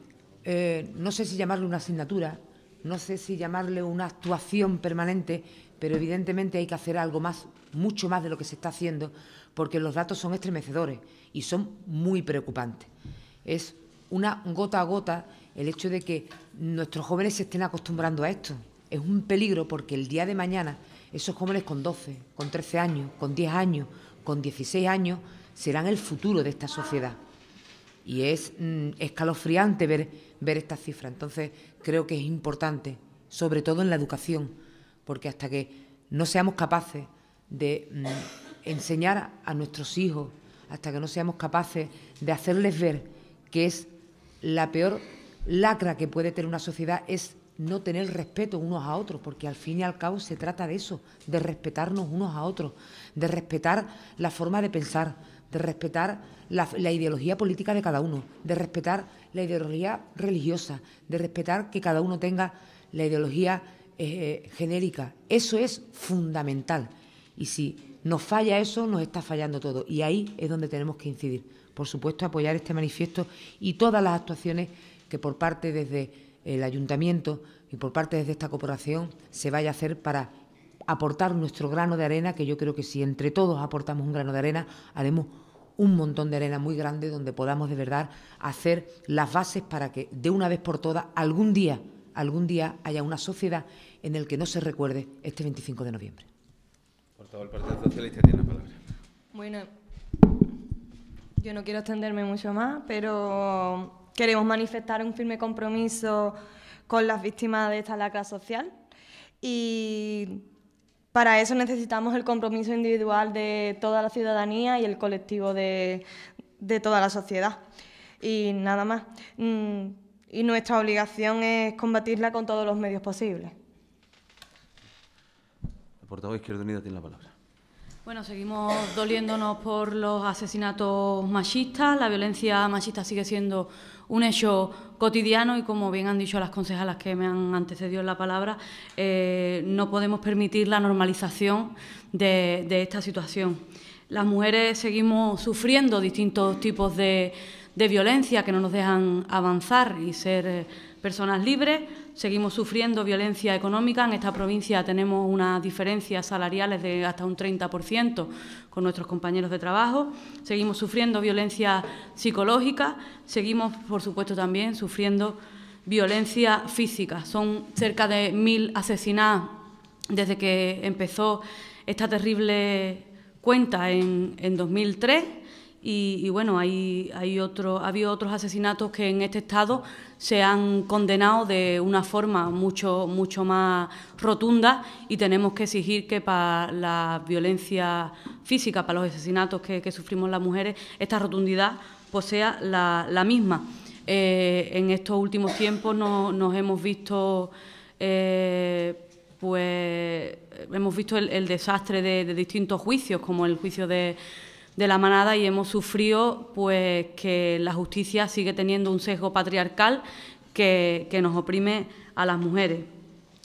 eh, no sé si llamarle una asignatura, no sé si llamarle una actuación permanente, pero evidentemente hay que hacer algo más, mucho más de lo que se está haciendo, porque los datos son estremecedores y son muy preocupantes. Es una gota a gota el hecho de que nuestros jóvenes se estén acostumbrando a esto. Es un peligro porque el día de mañana esos jóvenes con doce, con trece años, con diez años, con dieciséis años, serán el futuro de esta sociedad. Y es mm, escalofriante ver, ver estas cifras. Entonces, creo que es importante, sobre todo en la educación, porque hasta que no seamos capaces de mm, enseñar a nuestros hijos, hasta que no seamos capaces de hacerles ver que es la peor lacra que puede tener una sociedad, es no tener respeto unos a otros, porque al fin y al cabo se trata de eso, de respetarnos unos a otros, de respetar la forma de pensar, de respetar la, la ideología política de cada uno, de respetar la ideología religiosa, de respetar que cada uno tenga la ideología eh, genérica. Eso es fundamental. Y si nos falla eso, nos está fallando todo. Y ahí es donde tenemos que incidir. Por supuesto, apoyar este manifiesto y todas las actuaciones que por parte desde el Ayuntamiento y por parte desde esta corporación se vaya a hacer para aportar nuestro grano de arena, que yo creo que si entre todos aportamos un grano de arena, haremos un montón de arena muy grande donde podamos de verdad hacer las bases para que de una vez por todas algún día, algún día haya una sociedad en la que no se recuerde este veinticinco de noviembre. Por todo el Partido Socialista tiene la palabra. Bueno, yo no quiero extenderme mucho más, pero queremos manifestar un firme compromiso con las víctimas de esta lacra social y para eso necesitamos el compromiso individual de toda la ciudadanía y el colectivo de, de toda la sociedad. Y nada más. Y nuestra obligación es combatirla con todos los medios posibles. El portavoz Izquierda Unida tiene la palabra. Bueno, seguimos doliéndonos por los asesinatos machistas. La violencia machista sigue siendo un hecho cotidiano y, como bien han dicho las concejalas que me han antecedido en la palabra, eh, no podemos permitir la normalización de, de esta situación. Las mujeres seguimos sufriendo distintos tipos de, de violencia que no nos dejan avanzar y ser eh, personas libres. Seguimos sufriendo violencia económica. En esta provincia tenemos unas diferencias salariales de hasta un treinta por ciento con nuestros compañeros de trabajo. Seguimos sufriendo violencia psicológica. Seguimos, por supuesto, también sufriendo violencia física. Son cerca de mil asesinadas desde que empezó esta terrible cuenta en, en dos mil tres. Y, y bueno, hay, hay otro, ha habido otros asesinatos que en este estado se han condenado de una forma mucho, mucho más rotunda y tenemos que exigir que para la violencia física, para los asesinatos que, que sufrimos las mujeres, esta rotundidad pues sea la, la misma. Eh, en estos últimos tiempos no, nos hemos visto... Eh, pues hemos visto el, el desastre de, de distintos juicios, como el juicio de... de la manada, y hemos sufrido pues que la justicia sigue teniendo un sesgo patriarcal que, que nos oprime a las mujeres.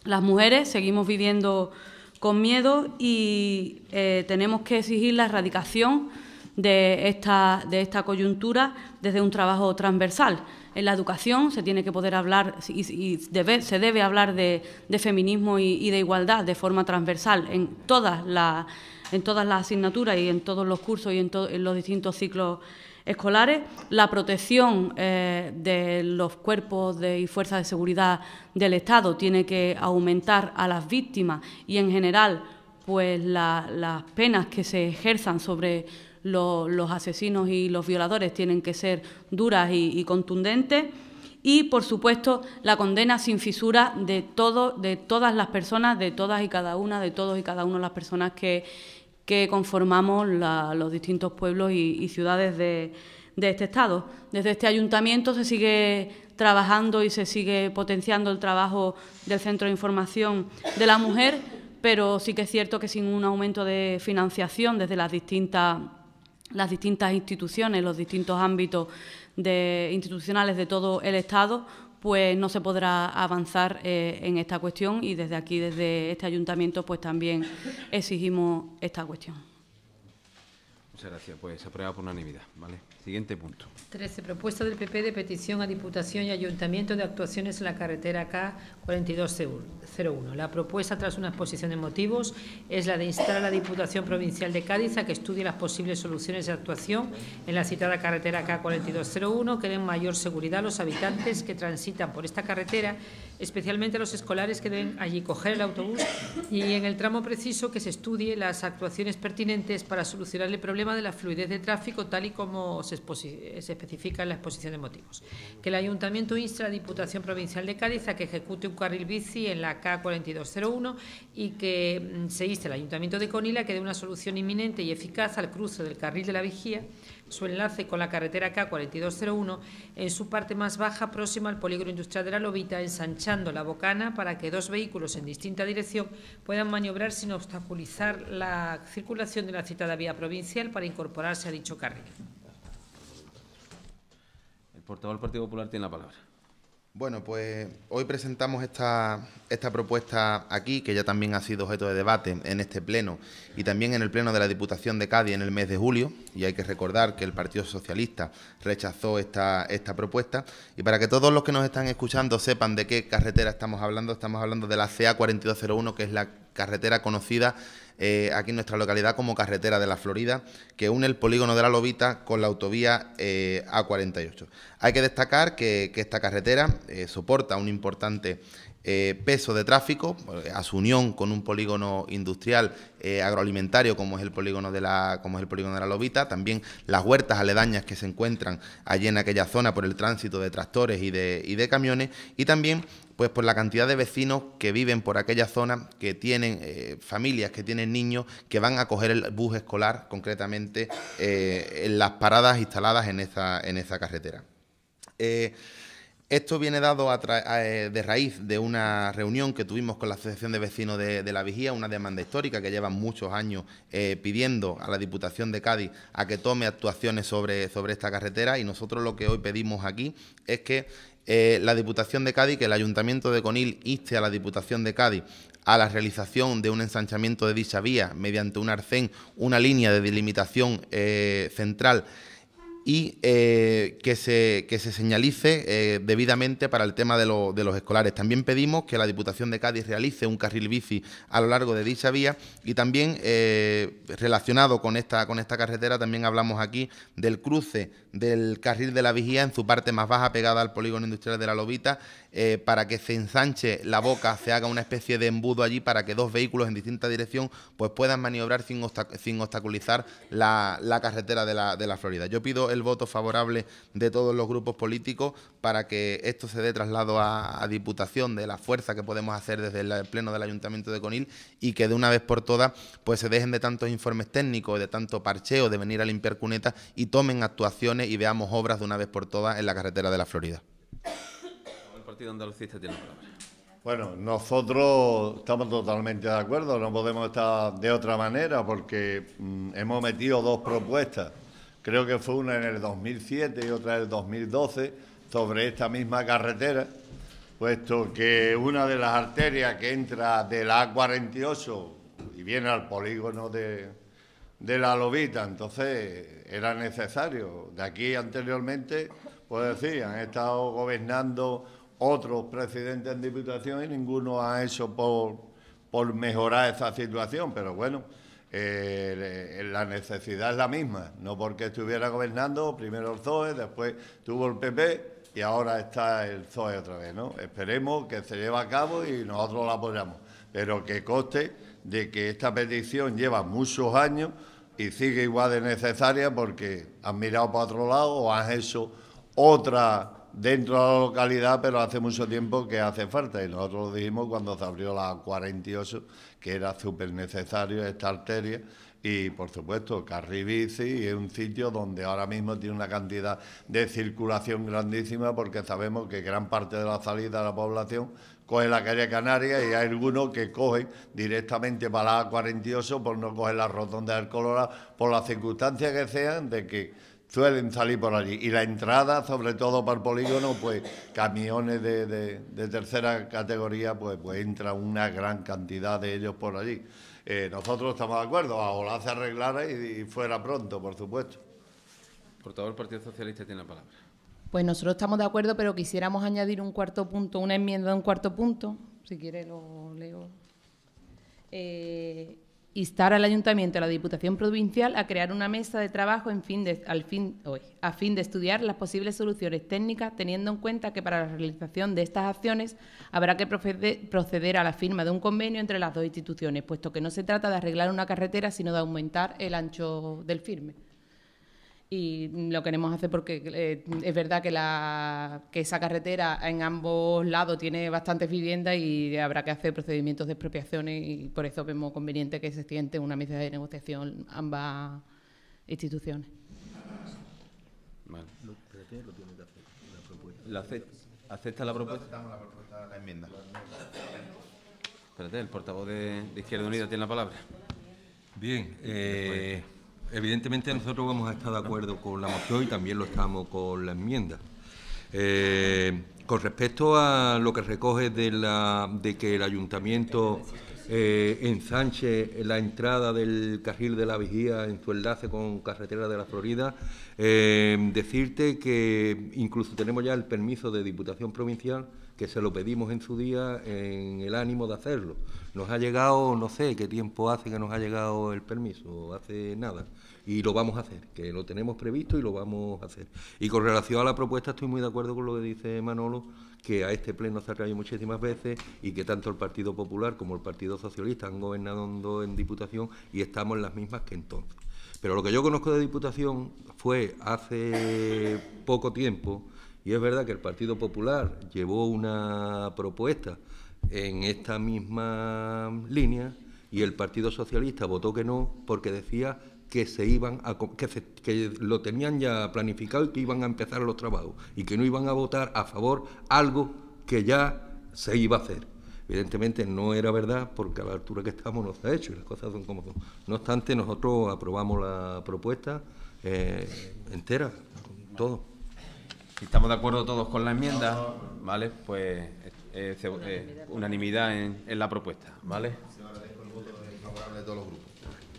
Las mujeres seguimos viviendo con miedo y eh, tenemos que exigir la erradicación de esta, de esta coyuntura desde un trabajo transversal. En la educación se tiene que poder hablar y, y debe, se debe hablar de, de feminismo y, y de igualdad de forma transversal en todas las, en todas las asignaturas y en todos los cursos y en, to, en los distintos ciclos escolares. La protección eh, de los cuerpos de, y fuerzas de seguridad del Estado tiene que aumentar a las víctimas y, en general, pues la, las penas que se ejerzan sobre los, los asesinos y los violadores tienen que ser duras y, y contundentes. Y, por supuesto, la condena sin fisura de, todo, de todas las personas, de todas y cada una, de todos y cada una de las personas que, que conformamos la, los distintos pueblos y, y ciudades de, de este Estado. Desde este ayuntamiento se sigue trabajando y se sigue potenciando el trabajo del Centro de Información de la Mujer, pero sí que es cierto que sin un aumento de financiación desde las distintas, las distintas instituciones, los distintos ámbitos de, institucionales de todo el Estado, pues no se podrá avanzar eh, en esta cuestión, y desde aquí, desde este ayuntamiento, pues también exigimos esta cuestión. Muchas gracias. Pues se aprueba por unanimidad. ¿Vale? Siguiente punto. trece. Propuesta del P P de petición a Diputación y Ayuntamiento de actuaciones en la carretera K cuarenta y dos cero uno. La propuesta, tras una exposición de motivos, es la de instar a la Diputación Provincial de Cádiz a que estudie las posibles soluciones de actuación en la citada carretera K cuarenta y dos cero uno que den mayor seguridad a los habitantes que transitan por esta carretera, especialmente a los escolares que deben allí coger el autobús, y en el tramo preciso que se estudie las actuaciones pertinentes para solucionar el problema de la fluidez de tráfico, tal y como se, se especifica en la exposición de motivos. Que el Ayuntamiento inste a la Diputación Provincial de Cádiz a que ejecute un carril bici en la K cuarenta y dos cero uno y que se inste al Ayuntamiento de Conil a que dé una solución inminente y eficaz al cruce del carril de la Vigía, su enlace con la carretera K cuarenta y dos cero uno, en su parte más baja, próxima al polígono industrial de la Lobita, ensanchando la bocana para que dos vehículos en distinta dirección puedan maniobrar sin obstaculizar la circulación de la citada vía provincial para incorporarse a dicho carril. El portavoz del Partido Popular tiene la palabra. Bueno, pues hoy presentamos esta, esta propuesta aquí, que ya también ha sido objeto de debate en este pleno y también en el pleno de la Diputación de Cádiz en el mes de julio, y hay que recordar que el Partido Socialista rechazó esta, esta propuesta. Y para que todos los que nos están escuchando sepan de qué carretera estamos hablando, estamos hablando de la C A cuarenta y dos cero uno, que es la carretera conocida eh, aquí en nuestra localidad como Carretera de la Florida, que une el polígono de la Lobita con la autovía eh, A cuarenta y ocho. Hay que destacar que, que esta carretera eh, soporta un importante eh, peso de tráfico a su unión con un polígono industrial eh, agroalimentario como es el polígono de la como es el polígono de la Lobita, también las huertas aledañas que se encuentran allí en aquella zona por el tránsito de tractores y de, y de camiones, y también pues por la cantidad de vecinos que viven por aquella zona, que tienen eh, familias, que tienen niños, que van a coger el bus escolar, concretamente eh, en las paradas instaladas en esa, en esa carretera. Eh, Esto viene dado a a, de raíz de una reunión que tuvimos con la Asociación de Vecinos de, de la Vigía, una demanda histórica que llevan muchos años eh, pidiendo a la Diputación de Cádiz a que tome actuaciones sobre, sobre esta carretera, y nosotros lo que hoy pedimos aquí es que eh, la Diputación de Cádiz, que el Ayuntamiento de Conil inste a la Diputación de Cádiz a la realización de un ensanchamiento de dicha vía mediante un arcén, una línea de delimitación eh, central, y eh, que, se, que se señalice eh, debidamente para el tema de, lo, de los escolares. También pedimos que la Diputación de Cádiz realice un carril bici a lo largo de dicha vía, y también eh, relacionado con esta, con esta carretera también hablamos aquí del cruce del carril de la Vigía en su parte más baja pegada al polígono industrial de la Lobita, eh, para que se ensanche la boca, se haga una especie de embudo allí para que dos vehículos en distinta dirección pues puedan maniobrar sin, obstac sin obstaculizar la, la carretera de la, de la Florida. Yo pido el voto favorable de todos los grupos políticos para que esto se dé traslado a, a Diputación, de la fuerza que podemos hacer desde el pleno del Ayuntamiento de Conil, y que de una vez por todas pues se dejen de tantos informes técnicos, de tanto parcheo, de venir a limpiar cunetas, y tomen actuaciones y veamos obras de una vez por todas en la carretera de la Florida. El Partido Andalucista tiene la palabra. Bueno, nosotros estamos totalmente de acuerdo, no podemos estar de otra manera, porque mmm, hemos metido dos propuestas. Creo que fue una en el dos mil siete y otra en el dos mil doce sobre esta misma carretera, puesto que una de las arterias que entra de la A cuarenta y ocho y viene al polígono de, de la Lobita, entonces era necesario. De aquí anteriormente, pues decir, han estado gobernando otros presidentes en Diputación y ninguno ha hecho por, por mejorar esa situación, pero bueno, eh, la necesidad es la misma, no porque estuviera gobernando, primero el P S O E, después tuvo el P P y ahora está el P S O E otra vez, ¿no? Esperemos que se lleve a cabo y nosotros la apoyamos, pero que conste de que esta petición lleva muchos años y sigue igual de necesaria porque han mirado para otro lado o han hecho otra dentro de la localidad, pero hace mucho tiempo que hace falta, y nosotros lo dijimos cuando se abrió la cuarenta y ocho, que era súper necesario esta arteria, y por supuesto carril bici, es un sitio donde ahora mismo tiene una cantidad de circulación grandísima, porque sabemos que gran parte de la salida de la población coge la calle Canaria y hay algunos que cogen directamente para la A cuarenta y ocho por no coger la rotonda del Colorado, por las circunstancias que sean de que suelen salir por allí. Y la entrada, sobre todo para el polígono, pues camiones de, de, de tercera categoría, pues, pues entra una gran cantidad de ellos por allí. Eh, nosotros estamos de acuerdo, ojalá se arreglara y, y fuera pronto, por supuesto. Portavoz del Partido Socialista tiene la palabra. Pues nosotros estamos de acuerdo, pero quisiéramos añadir un cuarto punto, una enmienda de un cuarto punto, si quiere lo leo. Eh, instar al Ayuntamiento y a la Diputación Provincial a crear una mesa de trabajo en fin de, al fin, hoy, a fin de estudiar las posibles soluciones técnicas, teniendo en cuenta que para la realización de estas acciones habrá que proceder, proceder a la firma de un convenio entre las dos instituciones, puesto que no se trata de arreglar una carretera, sino de aumentar el ancho del firme. Y lo queremos hacer porque eh, es verdad que, la, que esa carretera en ambos lados tiene bastantes viviendas y habrá que hacer procedimientos de expropiaciones, y por eso vemos conveniente que se siente una mesa de negociación ambas instituciones. Vale. ¿La acepta, ¿Acepta la propuesta? Aceptamos la propuesta de la enmienda. Espérate, el portavoz de, de Izquierda Unida tiene la palabra. Bien, eh, evidentemente nosotros vamos a estar de acuerdo con la moción y también lo estamos con la enmienda. Eh, con respecto a lo que recoge de, la, de que el ayuntamiento eh, ensanche la entrada del carril de la Vigía en su enlace con Carretera de la Florida, eh, decirte que incluso tenemos ya el permiso de Diputación Provincial, que se lo pedimos en su día en el ánimo de hacerlo. Nos ha llegado, no sé qué tiempo hace que nos ha llegado el permiso, hace nada, y lo vamos a hacer, que lo tenemos previsto y lo vamos a hacer. Y con relación a la propuesta estoy muy de acuerdo con lo que dice Manolo, que a este pleno se ha traído muchísimas veces y que tanto el Partido Popular como el Partido Socialista han gobernado en Diputación y estamos en las mismas que entonces. Pero lo que yo conozco de Diputación fue hace poco tiempo, y es verdad que el Partido Popular llevó una propuesta en esta misma línea y el Partido Socialista votó que no porque decía que se iban a, que, se, que lo tenían ya planificado y que iban a empezar los trabajos y que no iban a votar a favor algo que ya se iba a hacer. Evidentemente no era verdad porque a la altura que estamos no se ha hecho y las cosas son como son. No obstante, nosotros aprobamos la propuesta eh, entera, todo. Si estamos de acuerdo todos con la enmienda, ¿vale? Pues eh, eh, unanimidad en, en la propuesta, ¿vale? Se agradezco el voto favorable de todos los grupos.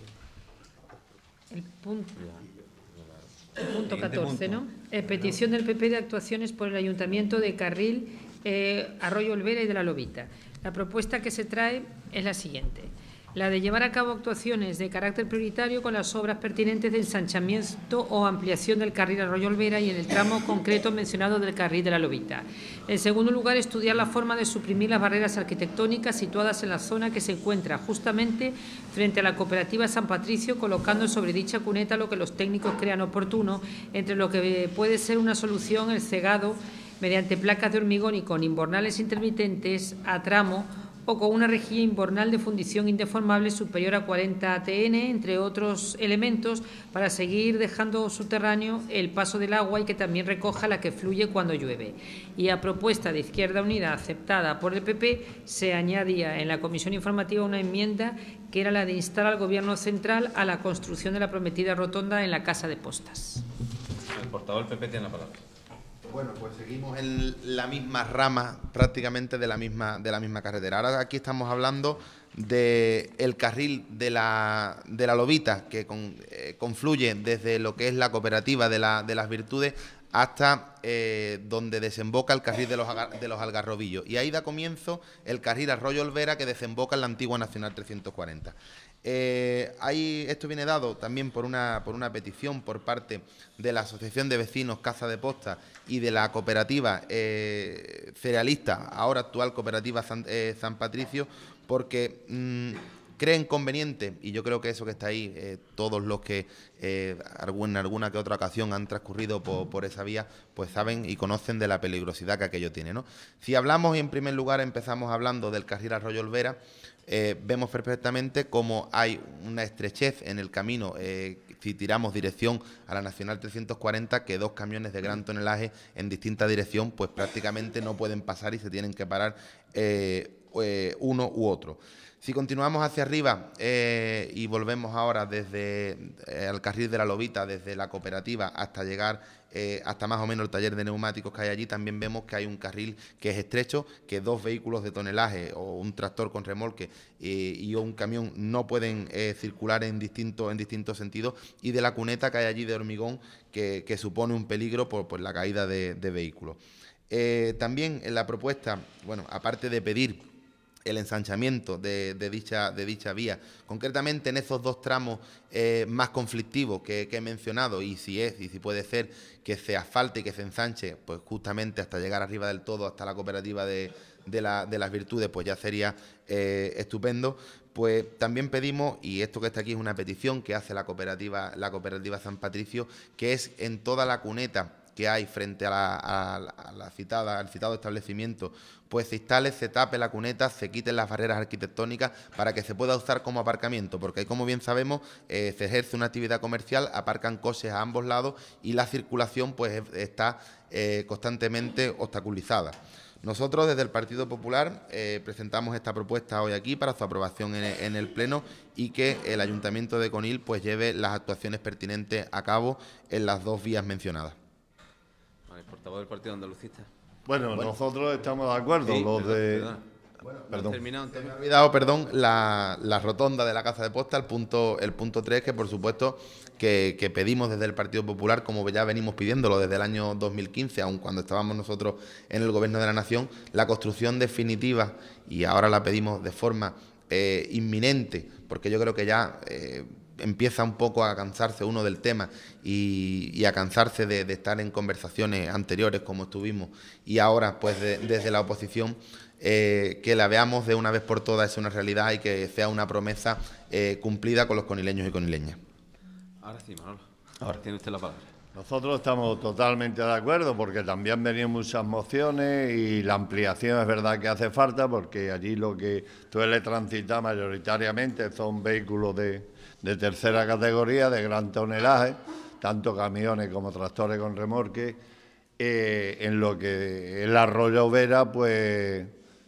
El punto, el punto catorce, ¿no? Eh, petición del P P de actuaciones por el Ayuntamiento de Carril, eh, Arroyo Olvera y de la Lobita. La propuesta que se trae es la siguiente: la de llevar a cabo actuaciones de carácter prioritario con las obras pertinentes de ensanchamiento o ampliación del carril Arroyo Olvera y en el tramo concreto mencionado del carril de la Lobita. En segundo lugar, estudiar la forma de suprimir las barreras arquitectónicas situadas en la zona que se encuentra justamente frente a la cooperativa San Patricio, colocando sobre dicha cuneta lo que los técnicos crean oportuno, entre lo que puede ser una solución el cegado mediante placas de hormigón y con invernales intermitentes a tramo, o con una rejilla invernal de fundición indeformable superior a cuarenta T N, entre otros elementos, para seguir dejando subterráneo el paso del agua y que también recoja la que fluye cuando llueve. Y a propuesta de Izquierda Unida, aceptada por el P P, se añadía en la comisión informativa una enmienda que era la de instar al Gobierno central a la construcción de la prometida rotonda en la Casa de Postas. El portavoz del P P tiene la palabra. Bueno, pues seguimos en la misma rama prácticamente de la misma, de la misma carretera. Ahora aquí estamos hablando del carril de la, de la Lobita, que con, eh, confluye desde lo que es la cooperativa de, la, de las Virtudes hasta eh, donde desemboca el carril de los, de los Algarrobillos. Y ahí da comienzo el carril Arroyo Olvera, que desemboca en la antigua Nacional trescientos cuarenta. Eh, ahí, esto viene dado también por una, por una petición por parte de la Asociación de Vecinos Caza de Posta y de la cooperativa eh, cerealista, ahora actual cooperativa San, eh, San Patricio, porque mmm, creen conveniente, y yo creo que eso que está ahí, eh, todos los que eh, en alguna que otra ocasión han transcurrido por, por esa vía, pues saben y conocen de la peligrosidad que aquello tiene, ¿no? Si hablamos, y en primer lugar empezamos hablando del carril Arroyo Olvera, eh, vemos perfectamente cómo hay una estrechez en el camino, eh, si tiramos dirección a la Nacional trescientos cuarenta, que dos camiones de gran tonelaje en distinta dirección, pues prácticamente no pueden pasar y se tienen que parar eh, eh, uno u otro. Si continuamos hacia arriba eh, y volvemos ahora desde eh, el carril de la Lobita, desde la cooperativa hasta llegar eh, hasta más o menos el taller de neumáticos que hay allí, también vemos que hay un carril que es estrecho, que dos vehículos de tonelaje o un tractor con remolque eh, y un camión no pueden eh, circular en distintos en distintos sentidos, y de la cuneta que hay allí de hormigón que, que supone un peligro por, por la caída de, de vehículos. Eh, también en la propuesta, bueno, aparte de pedir el ensanchamiento de, de, dicha, de dicha vía, concretamente en esos dos tramos eh, más conflictivos que, que he mencionado, y si es y si puede ser que se asfalte y que se ensanche, pues justamente hasta llegar arriba del todo, hasta la cooperativa de, de, la, de las Virtudes, pues ya sería eh, estupendo. Pues también pedimos, y esto que está aquí es una petición que hace la cooperativa, la cooperativa San Patricio, que es en toda la cuneta que hay frente a la, a, a la citada, al citado establecimiento, pues se instale, se tape la cuneta, se quiten las barreras arquitectónicas para que se pueda usar como aparcamiento, porque como bien sabemos eh, se ejerce una actividad comercial, aparcan coches a ambos lados y la circulación pues está eh, constantemente obstaculizada. Nosotros desde el Partido Popular eh, presentamos esta propuesta hoy aquí para su aprobación en, en el Pleno, y que el Ayuntamiento de Conil pues lleve las actuaciones pertinentes a cabo en las dos vías mencionadas. Vale, portavoz del Partido Andalucista. Bueno, bueno, nosotros estamos de acuerdo, sí, los perdón, de... Perdón. Bueno, perdón. Terminado, me he olvidado, perdón, la, la rotonda de la Caza de Posta, el punto, el punto tres, que por supuesto que, que pedimos desde el Partido Popular, como ya venimos pidiéndolo desde el año dos mil quince, aun cuando estábamos nosotros en el Gobierno de la Nación, la construcción definitiva, y ahora la pedimos de forma eh, inminente, porque yo creo que ya... Eh, empieza un poco a cansarse uno del tema y, y a cansarse de, de estar en conversaciones anteriores como estuvimos, y ahora pues de, desde la oposición eh, que la veamos de una vez por todas es una realidad y que sea una promesa eh, cumplida con los conileños y conileñas. Ahora sí, Manolo. Ahora tiene usted la palabra. Nosotros estamos totalmente de acuerdo, porque también venían muchas mociones y la ampliación es verdad que hace falta, porque allí lo que suele transitar mayoritariamente son vehículos de, de tercera categoría, de gran tonelaje, tanto camiones como tractores con remolque. Eh, en lo que el Arroyo Vera, pues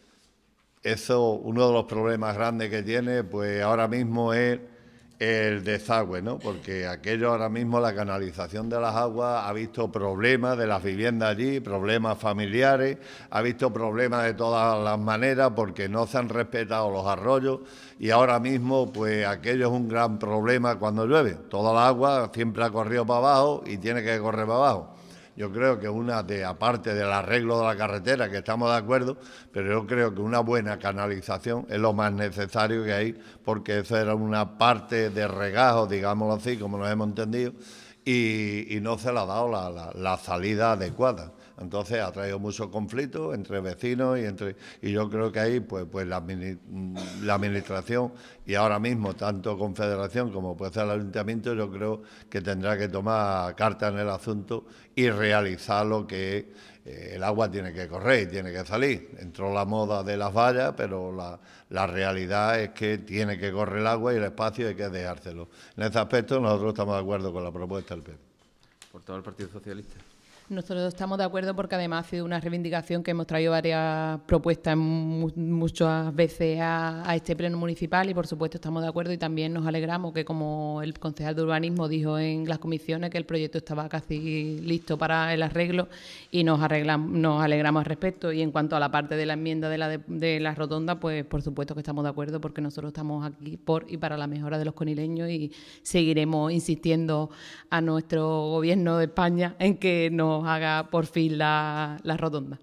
eso, uno de los problemas grandes que tiene, pues ahora mismo es el desagüe, ¿no? Porque aquello ahora mismo, la canalización de las aguas, ha visto problemas de las viviendas allí, problemas familiares, ha visto problemas de todas las maneras porque no se han respetado los arroyos, y ahora mismo pues aquello es un gran problema cuando llueve. Toda el agua siempre ha corrido para abajo y tiene que correr para abajo. Yo creo que una de, aparte del arreglo de la carretera, que estamos de acuerdo, pero yo creo que una buena canalización es lo más necesario que hay, porque eso era una parte de regajo, digámoslo así, como nos hemos entendido, y, y no se le ha dado la, la, la salida adecuada. Entonces ha traído muchos conflictos entre vecinos y entre y yo creo que ahí pues pues la, la administración, y ahora mismo tanto Confederación como puede ser el Ayuntamiento, yo creo que tendrá que tomar carta en el asunto y realizar lo que es, eh, el agua tiene que correr y tiene que salir. Entró la moda de las vallas, pero la, la realidad es que tiene que correr el agua y el espacio hay que dejárselo. En ese aspecto nosotros estamos de acuerdo con la propuesta del P P. Portavoz del Partido Socialista. Nosotros estamos de acuerdo porque además ha sido una reivindicación que hemos traído varias propuestas mu muchas veces a, a este pleno municipal y por supuesto estamos de acuerdo y también nos alegramos que, como el concejal de urbanismo dijo en las comisiones, que el proyecto estaba casi listo para el arreglo y nos, arreglamos, nos alegramos al respecto. Y en cuanto a la parte de la enmienda de la, de, de la rotonda, pues por supuesto que estamos de acuerdo porque nosotros estamos aquí por y para la mejora de los conileños y seguiremos insistiendo a nuestro gobierno de España en que nos haga por fin la, la rotonda.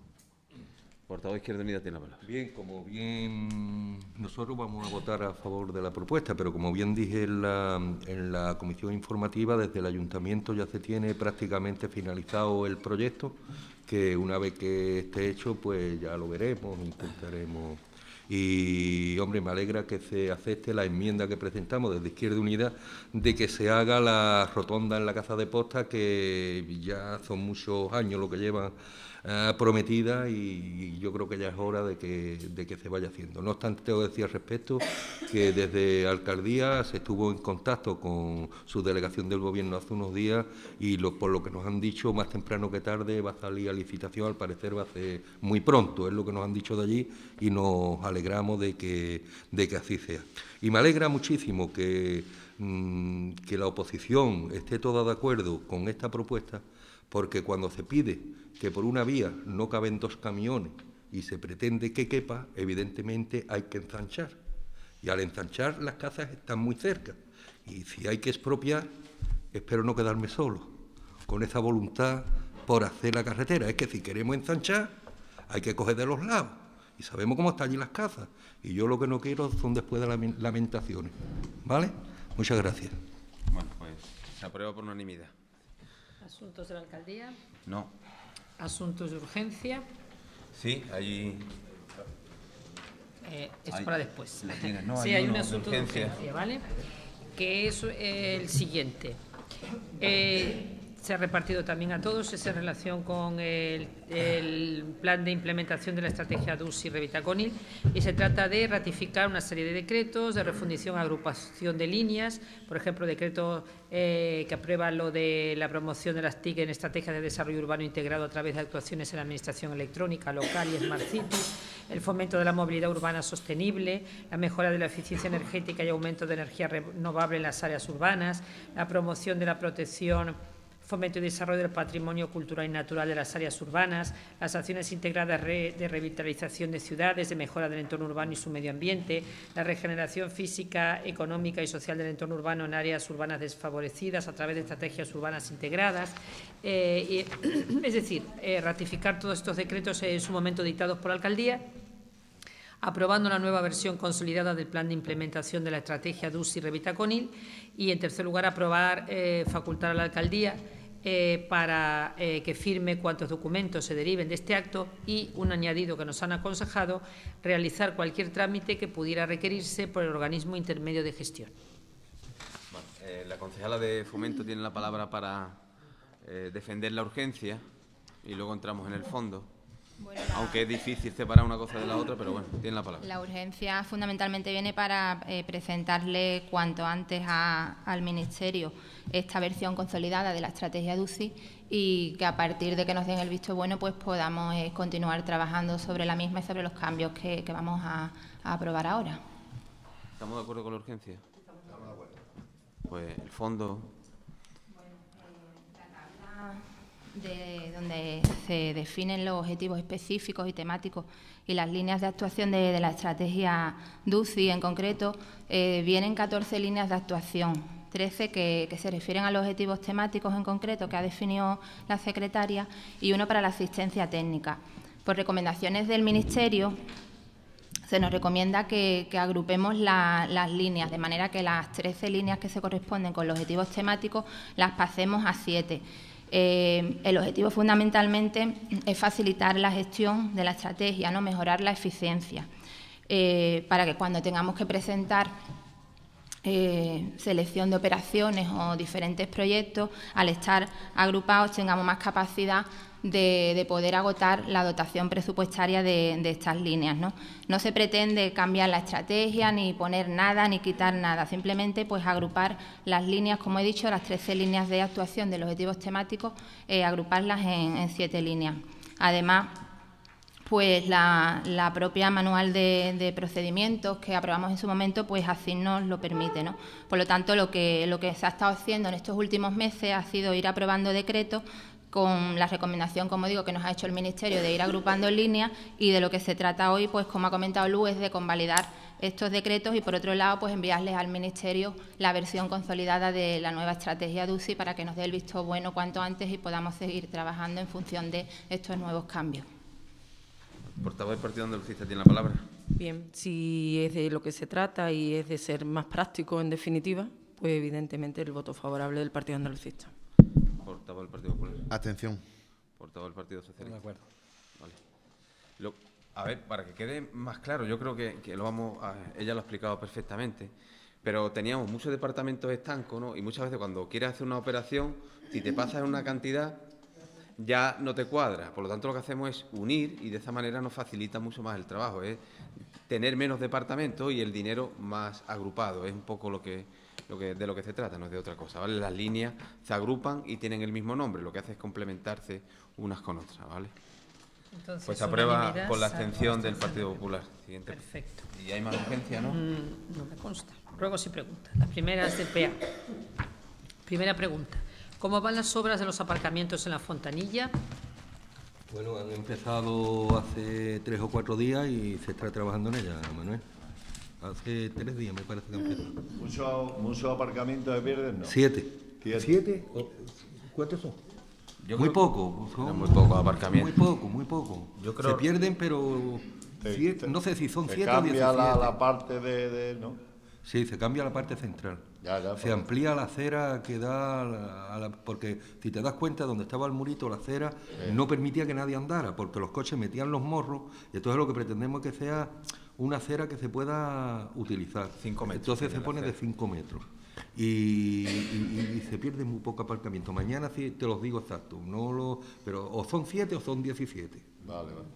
Portavoz Izquierda Unida tiene la palabra. Bien, como bien nosotros vamos a votar a favor de la propuesta, pero como bien dije en la, en la comisión informativa, desde el ayuntamiento ya se tiene prácticamente finalizado el proyecto, que una vez que esté hecho, pues ya lo veremos, intentaremos. Y, hombre, me alegra que se acepte la enmienda que presentamos desde Izquierda Unida de que se haga la rotonda en la Casa de Posta, que ya son muchos años lo que llevan eh, prometida y yo creo que ya es hora de que, de que se vaya haciendo. No obstante, tengo que decir al respecto que desde Alcaldía se estuvo en contacto con su delegación del Gobierno hace unos días y lo, por lo que nos han dicho, más temprano que tarde va a salir a licitación, al parecer va a ser muy pronto, es lo que nos han dicho de allí y nos alegramos de que, de que así sea. Y me alegra muchísimo que, mmm, que la oposición esté toda de acuerdo con esta propuesta, porque cuando se pide que por una vía no caben dos camiones y se pretende que quepa, evidentemente hay que ensanchar. Y al ensanchar las casas están muy cerca. Y si hay que expropiar, espero no quedarme solo con esa voluntad por hacer la carretera. Es que si queremos ensanchar, hay que coger de los lados. Y sabemos cómo están allí las casas. Y yo lo que no quiero son después de lamentaciones. ¿Vale? Muchas gracias. Bueno, pues se aprueba por unanimidad. Asuntos de la alcaldía. No. Asuntos de urgencia. Sí, allí. Eh, es hay, para después. No, sí, hay, hay uno, un asunto de urgencia, de urgencia, ¿vale? Que es eh, el siguiente. Eh, se ha repartido también a todos, es en relación con el, el plan de implementación de la estrategia D U S I Revitaconil y se trata de ratificar una serie de decretos de refundición, agrupación de líneas, por ejemplo, decreto eh, que aprueba lo de la promoción de las T I C en estrategias de desarrollo urbano integrado a través de actuaciones en la administración electrónica local y Smart Cities, el fomento de la movilidad urbana sostenible, la mejora de la eficiencia energética y aumento de energía renovable en las áreas urbanas, la promoción de la protección, fomento y desarrollo del patrimonio cultural y natural de las áreas urbanas, las acciones integradas de revitalización de ciudades, de mejora del entorno urbano y su medio ambiente, la regeneración física, económica y social del entorno urbano en áreas urbanas desfavorecidas a través de estrategias urbanas integradas. Eh, y, es decir, eh, ratificar todos estos decretos en su momento dictados por la alcaldía, aprobando la nueva versión consolidada del plan de implementación de la estrategia D U S I Revitaconil y, en tercer lugar, aprobar, eh, facultar a la alcaldía Eh, para eh, que firme cuantos documentos se deriven de este acto y, un añadido que nos han aconsejado, realizar cualquier trámite que pudiera requerirse por el organismo intermedio de gestión. Bueno, eh, la concejala de Fomento tiene la palabra para eh, defender la urgencia y luego entramos en el fondo. Bueno, la... Aunque es difícil separar una cosa de la otra, pero bueno, tiene la palabra. La urgencia fundamentalmente viene para eh, presentarle cuanto antes a, al Ministerio esta versión consolidada de la estrategia D U S I y que a partir de que nos den el visto bueno pues podamos eh, continuar trabajando sobre la misma y sobre los cambios que, que vamos a, a aprobar ahora. ¿Estamos de acuerdo con la urgencia? Estamos de acuerdo. Pues el fondo... De donde se definen los objetivos específicos y temáticos y las líneas de actuación de, de la estrategia D U S I en concreto, eh, vienen catorce líneas de actuación, trece que, que se refieren a los objetivos temáticos en concreto que ha definido la secretaria y uno para la asistencia técnica. Por recomendaciones del Ministerio se nos recomienda que, que agrupemos la, las líneas, de manera que las trece líneas que se corresponden con los objetivos temáticos las pasemos a siete. Eh, el objetivo fundamentalmente es facilitar la gestión de la estrategia, ¿no? Mejorar la eficiencia, eh, para que cuando tengamos que presentar eh, selección de operaciones o diferentes proyectos, al estar agrupados tengamos más capacidad de, de poder agotar la dotación presupuestaria de, de estas líneas, ¿no? No se pretende cambiar la estrategia, ni poner nada, ni quitar nada, simplemente pues agrupar las líneas, como he dicho, las trece líneas de actuación de los objetivos temáticos, eh, agruparlas en, en siete líneas. Además, pues la, la propia manual de, de procedimientos que aprobamos en su momento, pues así nos lo permite, ¿no? Por lo tanto, lo que, lo que se ha estado haciendo en estos últimos meses ha sido ir aprobando decretos con la recomendación, como digo, que nos ha hecho el Ministerio de ir agrupando en líneas, y de lo que se trata hoy, pues como ha comentado Lu, es de convalidar estos decretos y, por otro lado, pues enviarles al Ministerio la versión consolidada de la nueva estrategia D U C I para que nos dé el visto bueno cuanto antes y podamos seguir trabajando en función de estos nuevos cambios. Portavoz del Partido Andalucista tiene la palabra. Bien, si es de lo que se trata y es de ser más práctico, en definitiva, pues evidentemente el voto favorable del Partido Andalucista. Portavoz del Partido Popular. Abstención. Portavoz del Partido Socialista. De acuerdo. Vale. Lo, a ver, para que quede más claro, yo creo que, que lo vamos a, ella lo ha explicado perfectamente, pero teníamos muchos departamentos estancos, ¿no? Y muchas veces cuando quieres hacer una operación, si te pasas en una cantidad, ya no te cuadra. Por lo tanto, lo que hacemos es unir y de esa manera nos facilita mucho más el trabajo. Es tener menos departamentos y el dinero más agrupado. Es un poco lo que, lo que de lo que se trata, no es de otra cosa, ¿vale? Las líneas se agrupan y tienen el mismo nombre. Lo que hace es complementarse unas con otras, ¿vale? Entonces, pues se aprueba unanimidad, con la salvo abstención del abstención. Partido Popular. Siguiente. Perfecto. Y hay más urgencia, ¿no? Mm, no me consta. Ruegos y preguntas. La primera es de P A. Primera pregunta. ¿Cómo van las obras de los aparcamientos en la Fontanilla? Bueno, han empezado hace tres o cuatro días y se está trabajando en ella, Manuel. Hace tres días me parece que han empezado. ¿Muchos mucho aparcamientos de pierden? No. Siete. Siete. ¿Siete? ¿Cuántos son? Yo muy creo- poco. Son muy pocos aparcamientos. Muy poco, muy poco. Yo creo- Se pierden, pero Se- siete- se- no sé si son se siete o cambia diecisiete. la, la parte de, de- ¿no? Sí, se cambia la parte central. Ya, ya, se pues. amplía la acera que da a la, a la- porque si te das cuenta, donde estaba el murito, la acera Sí. no permitía que nadie andara, porque los coches metían los morros, y entonces lo que pretendemos es que sea una acera que se pueda utilizar. Cinco metros Entonces tiene se la pone de acera. cinco metros. Y, y- y se pierde muy poco aparcamiento. Mañana sí te los digo exacto, no lo, pero o son siete o son diecisiete. Vale, vale.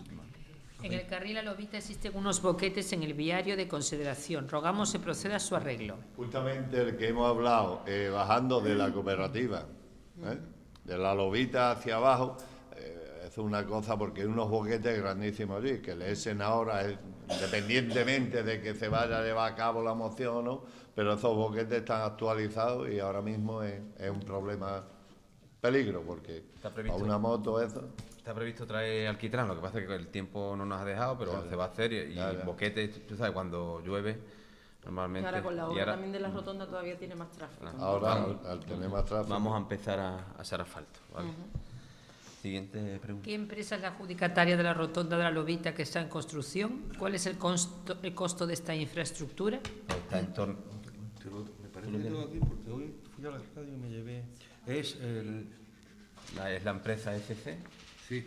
En el carril a Lobita existen unos boquetes en el viario de consideración. Rogamos se proceda a su arreglo. Justamente el que hemos hablado, eh, bajando de la cooperativa, ¿eh? de la Lobita hacia abajo, eh, es una cosa porque hay unos boquetes grandísimos allí, que le echen ahora, eh, independientemente de que se vaya a llevar a cabo la moción o no, pero esos boquetes están actualizados y ahora mismo es, es un problema, peligro, porque Está previsto. a una moto eso... Está previsto traer alquitrán, lo que pasa es que el tiempo no nos ha dejado, pero Ya, se va a hacer y, y ya, ya. boquetes, tú sabes, cuando llueve, normalmente... Ahora con la y obra ahora- también de la rotonda todavía tiene más tráfico. Ahora, Vamos. al, al tener más tráfico... Vamos a empezar a, a hacer asfalto, ¿vale? Siguiente pregunta. ¿Qué empresa es la adjudicataria de la rotonda de la Lobita que está en construcción? ¿Cuál es el costo, el costo de esta infraestructura? Está en torno... Te lo- me parece que tengo aquí porque hoy fui a la radio y me llevé. Es el. La, es la empresa F C. Sí.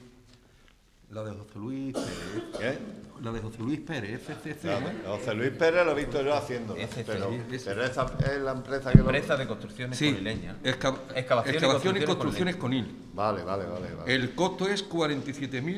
La de José Luis Pérez. ¿Qué? La de José Luis Pérez, F C C. Claro, José Luis Pérez lo he visto yo haciendo, Ese pero, sí, ese. pero esa es la empresa que Empresa lo... de construcciones Sí, conileñas. exca- Excavación y excavación y construcciones construcciones con il. Vale, vale, vale, vale. El costo es cuarenta y siete mil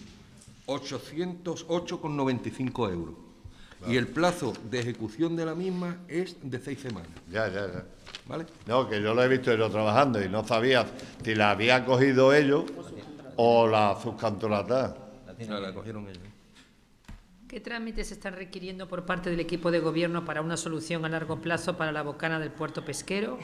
ochocientos ocho con noventa y cinco euros. Y el plazo de ejecución de la misma es de seis semanas. Ya, ya, ya. ¿Vale? No, que yo lo he visto yo trabajando y no sabía si la había cogido ellos o la subcontratada. La, la cogieron ellos. ¿Qué trámites se están requiriendo por parte del equipo de gobierno para una solución a largo plazo para la bocana del puerto pesquero?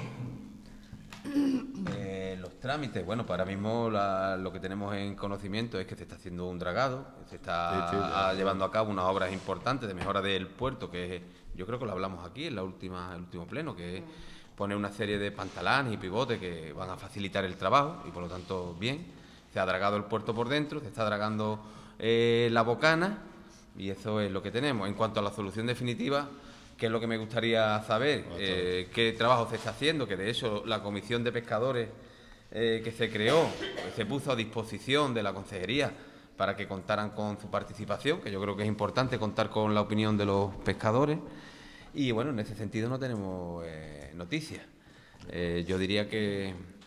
Eh, los trámites, bueno, para ahora mismo la- lo que tenemos en conocimiento es que se está haciendo un dragado, se está Sí, sí, ya. llevando a cabo unas obras importantes de mejora del puerto, que es, yo creo que lo hablamos aquí en la última, el último pleno, que es poner una serie de pantalanes y pivotes que van a facilitar el trabajo y por lo tanto bien. Se ha dragado el puerto por dentro, se está dragando eh, la bocana y eso es lo que tenemos. En cuanto a la solución definitiva, ¿qué es lo que me gustaría saber? Eh, ¿Qué trabajo se está haciendo? Que de hecho la comisión de pescadores eh, que se creó, que se puso a disposición de la consejería para que contaran con su participación, que yo creo que es importante contar con la opinión de los pescadores. Y bueno, en ese sentido no tenemos eh, noticias. Eh, yo diría que,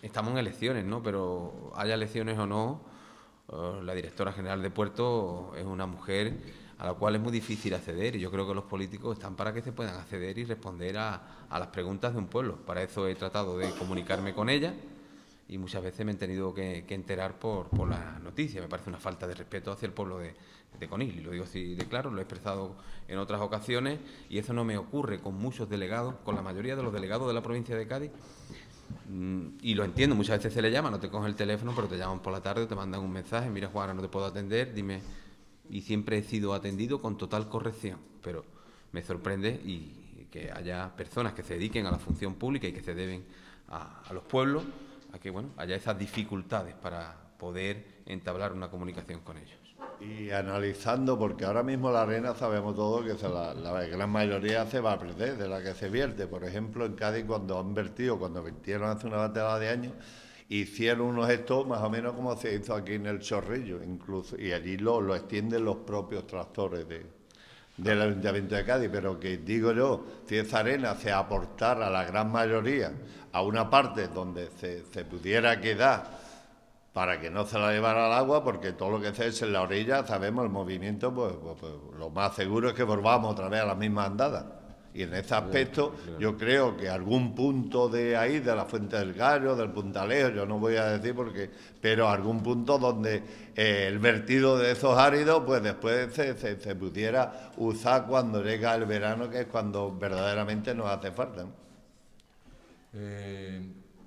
estamos en elecciones, ¿no? Pero haya elecciones o no, uh, la directora general de Puerto es una mujer a la cual es muy difícil acceder, y yo creo que los políticos están para que se puedan acceder y responder a, a las preguntas de un pueblo. Para eso he tratado de comunicarme con ella y muchas veces me han tenido que, que enterar por, por las noticias. Me parece una falta de respeto hacia el pueblo de, de Conil, y lo digo así de claro, lo he expresado en otras ocasiones, y eso no me ocurre con muchos delegados, con la mayoría de los delegados de la provincia de Cádiz, mm, y lo entiendo, muchas veces se le llama, no te cogen el teléfono, pero te llaman por la tarde, te mandan un mensaje, mira Juana, no te puedo atender, dime, y siempre he sido atendido con total corrección, pero me sorprende y que haya personas que se dediquen a la función pública y que se deben a, a los pueblos, a que bueno, haya esas dificultades para poder entablar una comunicación con ellos. Y analizando, porque ahora mismo la arena sabemos todos que se la, la gran mayoría se va a perder, de la que se vierte. Por ejemplo, en Cádiz, cuando han vertido, cuando vertieron hace una batería de años, hicieron unos gestos más o menos como se hizo aquí en el Chorrillo, incluso, y allí lo, lo extienden los propios tractores de, del Ayuntamiento de Cádiz. Pero que digo yo, si esa arena se aportara a la gran mayoría a una parte donde se, se pudiera quedar para que no se la llevara al agua, porque todo lo que se es en la orilla, sabemos, el movimiento, pues, pues, pues lo más seguro es que volvamos otra vez a las mismas andadas. Y en ese aspecto, yo creo que algún punto de ahí, de la Fuente del Gallo, del Puntalejo, yo no voy a decir porque, pero algún punto donde eh, el vertido de esos áridos, pues después se, se, se pudiera usar cuando llega el verano, que es cuando verdaderamente nos hace falta, ¿no? Eh,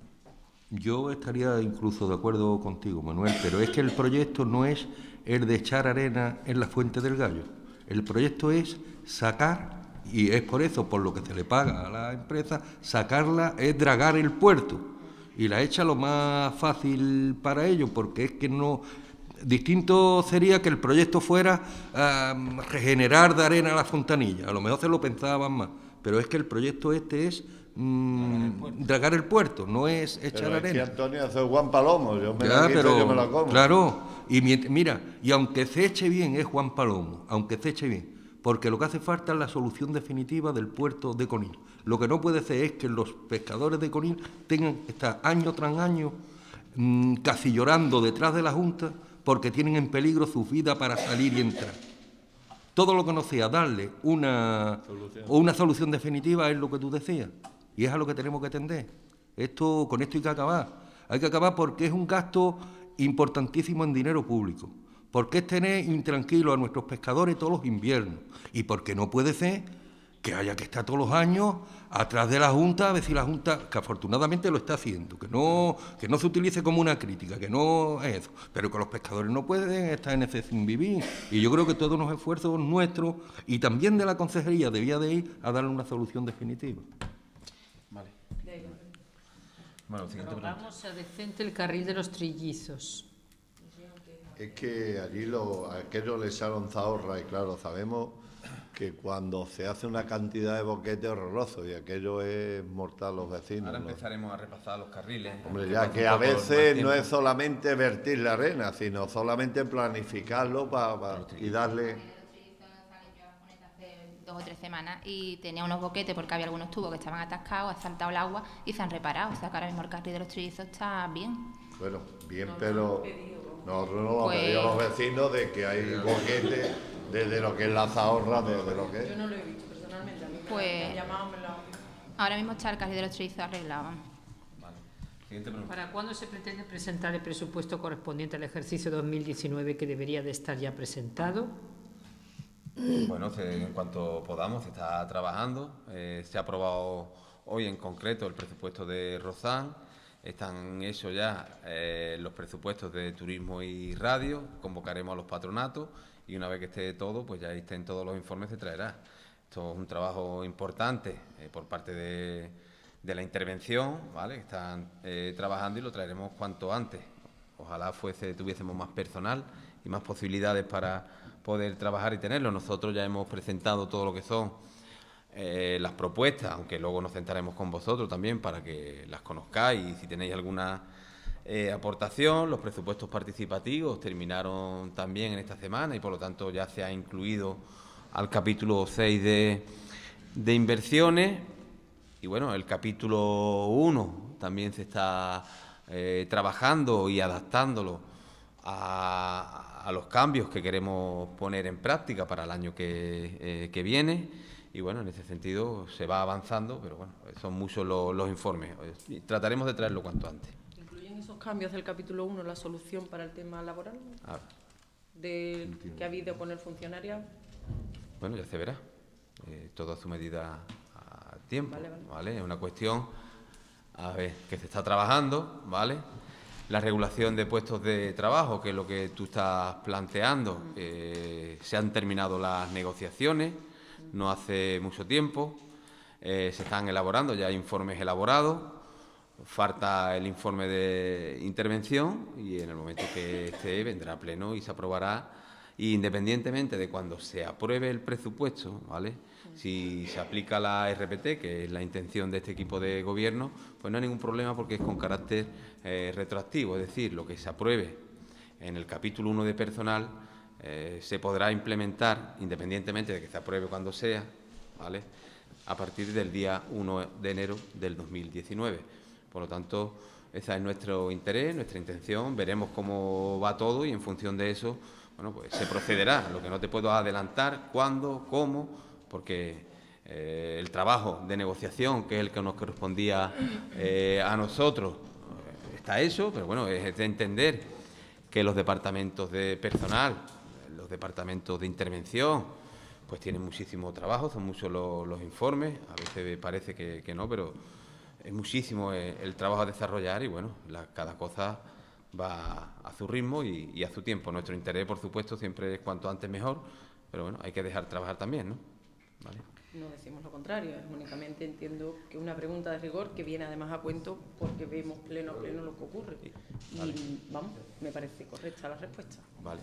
yo estaría incluso de acuerdo contigo, Manuel, pero es que el proyecto no es el de echar arena en la Fuente del Gallo. El proyecto es sacar, y es por eso, por lo que se le paga a la empresa, sacarla es dragar el puerto, y la echa lo más fácil para ellos, porque es que no... Distinto sería que el proyecto fuera um, regenerar de arena la fontanilla, a lo mejor se lo pensaban más, pero es que el proyecto este es mm, dragar el puerto, no es echar pero arena. Es que Antonio hace Juan Palomo, yo me ya, la quito, pero, yo me la como. Claro, y mira, y aunque se eche bien, es Juan Palomo, aunque se eche bien, porque lo que hace falta es la solución definitiva del puerto de Conil. Lo que no puede ser es que los pescadores de Conil tengan que estar año tras año mmm, casi llorando detrás de la Junta porque tienen en peligro su vida para salir y entrar. Todo lo que no sea darle una solución, una solución definitiva es lo que tú decías, y es a lo que tenemos que atender. Esto, con esto hay que acabar. Hay que acabar porque es un gasto importantísimo en dinero público, porque es tener intranquilo a nuestros pescadores todos los inviernos, y porque no puede ser que haya que estar todos los años atrás de la Junta, a ver si la Junta, que afortunadamente lo está haciendo, que no, que no se utilice como una crítica, que no es eso, pero que los pescadores no pueden estar en ese sin vivir. Y yo creo que todos los esfuerzos nuestros y también de la Consejería debía de ir a darle una solución definitiva. Vale. Bueno, siguiente pregunta. Vamos a decente el carril de los Trillizos. Es que allí lo, aquello le echaron zahorra, y claro, sabemos que cuando se hace una cantidad de boquete horroroso, y aquello es mortal a los vecinos. Ahora ¿no? empezaremos a repasar los carriles. Hombre, ya que a veces no es solamente vertir la arena, sino solamente planificarlo para pa, y darle... Dos o tres semanas y tenía unos boquetes porque había algunos tubos que estaban atascados, ha saltado el agua y se han reparado. O sea que ahora mismo el carril de los Trillizos está bien. Bueno, bien, pero nosotros no hemos Pues... pedido a los vecinos de que hay boquetes desde lo que es la zahorra, desde lo que es... Yo no lo he visto personalmente, a mí pues... me han llamado, me lo han... Ahora mismo está el carril de los Trillizos arreglado. Vale. Siguiente pregunta. ¿Para cuándo se pretende presentar el presupuesto correspondiente al ejercicio dos mil diecinueve, que debería de estar ya presentado? Bueno, se, en cuanto podamos, se está trabajando. Eh, se ha aprobado hoy en concreto el presupuesto de Rozán. Están hechos ya eh, los presupuestos de turismo y radio. Convocaremos a los patronatos y una vez que esté todo, pues ya estén todos los informes, se traerá. Esto es un trabajo importante eh, por parte de, de la intervención, ¿vale? Están eh, trabajando y lo traeremos cuanto antes. Ojalá fuese, tuviésemos más personal y más posibilidades para poder trabajar y tenerlo. Nosotros ya hemos presentado todo lo que son eh, las propuestas, aunque luego nos sentaremos con vosotros también para que las conozcáis y si tenéis alguna eh, aportación. Los presupuestos participativos terminaron también en esta semana y por lo tanto ya se ha incluido al capítulo seis de, de inversiones y bueno, el capítulo uno también se está eh, trabajando y adaptándolo a, a los cambios que queremos poner en práctica para el año que, eh, que viene. Y bueno, en ese sentido se va avanzando, pero bueno, son muchos los, los informes. Y trataremos de traerlo cuanto antes. ¿Incluyen esos cambios del capítulo uno la solución para el tema laboral? Ah. De que ha habido con el funcionario. Bueno, ya se verá. Eh, todo a su medida a tiempo, Vale, vale. ¿vale? Es una cuestión, a ver, que se está trabajando, ¿vale? La regulación de puestos de trabajo, que es lo que tú estás planteando, eh, se han terminado las negociaciones, no hace mucho tiempo, eh, se están elaborando ya informes elaborados, falta el informe de intervención y en el momento que esté vendrá a pleno y se aprobará, y independientemente de cuando se apruebe el presupuesto, ¿vale? Si se aplica la R P T, que es la intención de este equipo de gobierno, pues no hay ningún problema porque es con carácter eh, retroactivo, es decir, lo que se apruebe en el capítulo uno de personal eh, se podrá implementar independientemente de que se apruebe cuando sea, ¿vale? A partir del día uno de enero del dos mil diecinueve. Por lo tanto, ese es nuestro interés, nuestra intención, veremos cómo va todo y en función de eso, bueno, pues se procederá. Lo que no te puedo adelantar, cuándo, cómo, porque eh, el trabajo de negociación, que es el que nos correspondía eh, a nosotros, eh, está hecho, pero bueno, es de entender que los departamentos de personal, los departamentos de intervención, pues tienen muchísimo trabajo, son muchos los, los informes, a veces parece que, que no, pero es muchísimo el, el trabajo a desarrollar y bueno, la, cada cosa va a su ritmo y, y a su tiempo. Nuestro interés, por supuesto, siempre es cuanto antes mejor, pero bueno, hay que dejar trabajar también, ¿no? ¿Vale? No decimos lo contrario, es únicamente entiendo que una pregunta de rigor que viene además a cuento porque vemos pleno a pleno lo que ocurre. Vale. Y vamos, me parece correcta la respuesta. Vale.